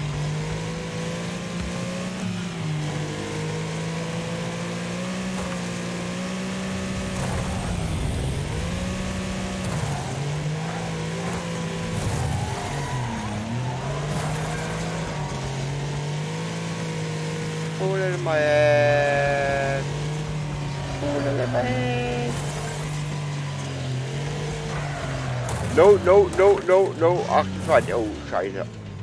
Pull in my head. Pull in my head. No, no, no, no, no. achtundzwanzig. Oh, scheiße.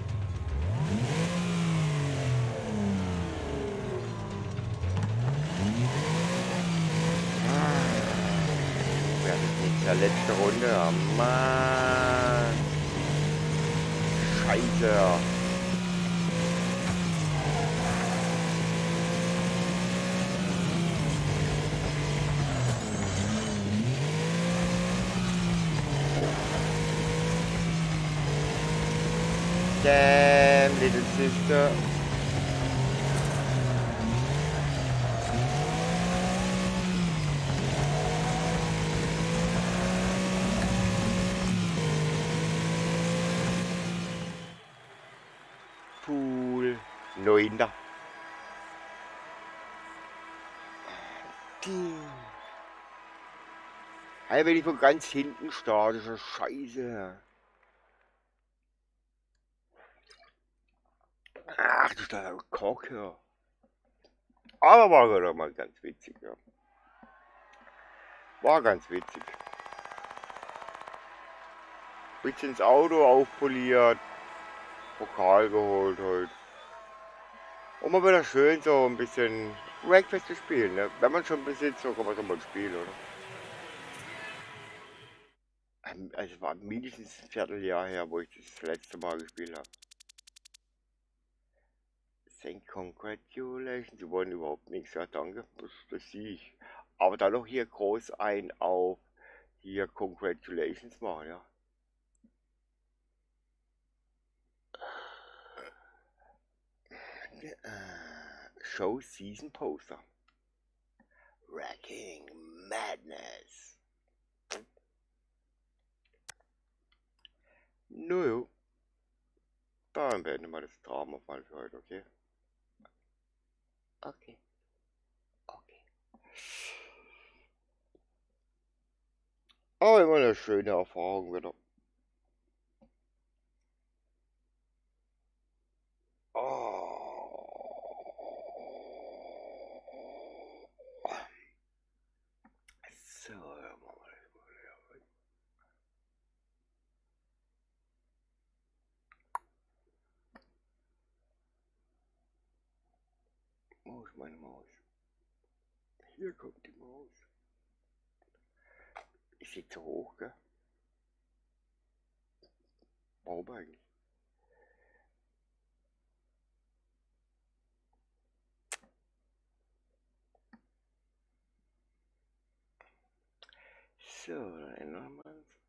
Ja, das ist nicht der letzte Runde. Oh, Mann. Scheiße. Damn, little sister. Pool. Neunter. Hey, wenn ich von ganz hinten starte, so scheiße. Ach, du da Kacke. Aber war doch mal ganz witzig, ja. War ganz witzig. Bisschen ins Auto aufpoliert, Pokal geholt heute. Und mal wieder schön so ein bisschen Breakfast zu spielen, ne? Wenn man schon besitzt, so kann man schon mal spielen, oder? Also es war mindestens ein Vierteljahr her, wo ich das letzte Mal gespielt habe. Thank congratulations, sie wollen überhaupt nichts, ja danke, das, das sehe ich. Aber dann noch hier groß ein auf hier congratulations machen, ja. Show Season Poster. Wrecking Madness. Nö. Dann beenden wir das Drama mal für heute, okay? Okay. Okay. Aber immer eine schöne Erfahrung wieder. So, ist meine Maus? Hier kommt die Maus. Ist sie zu hoch, gell? Warum eigentlich? So, dann ändern wir es.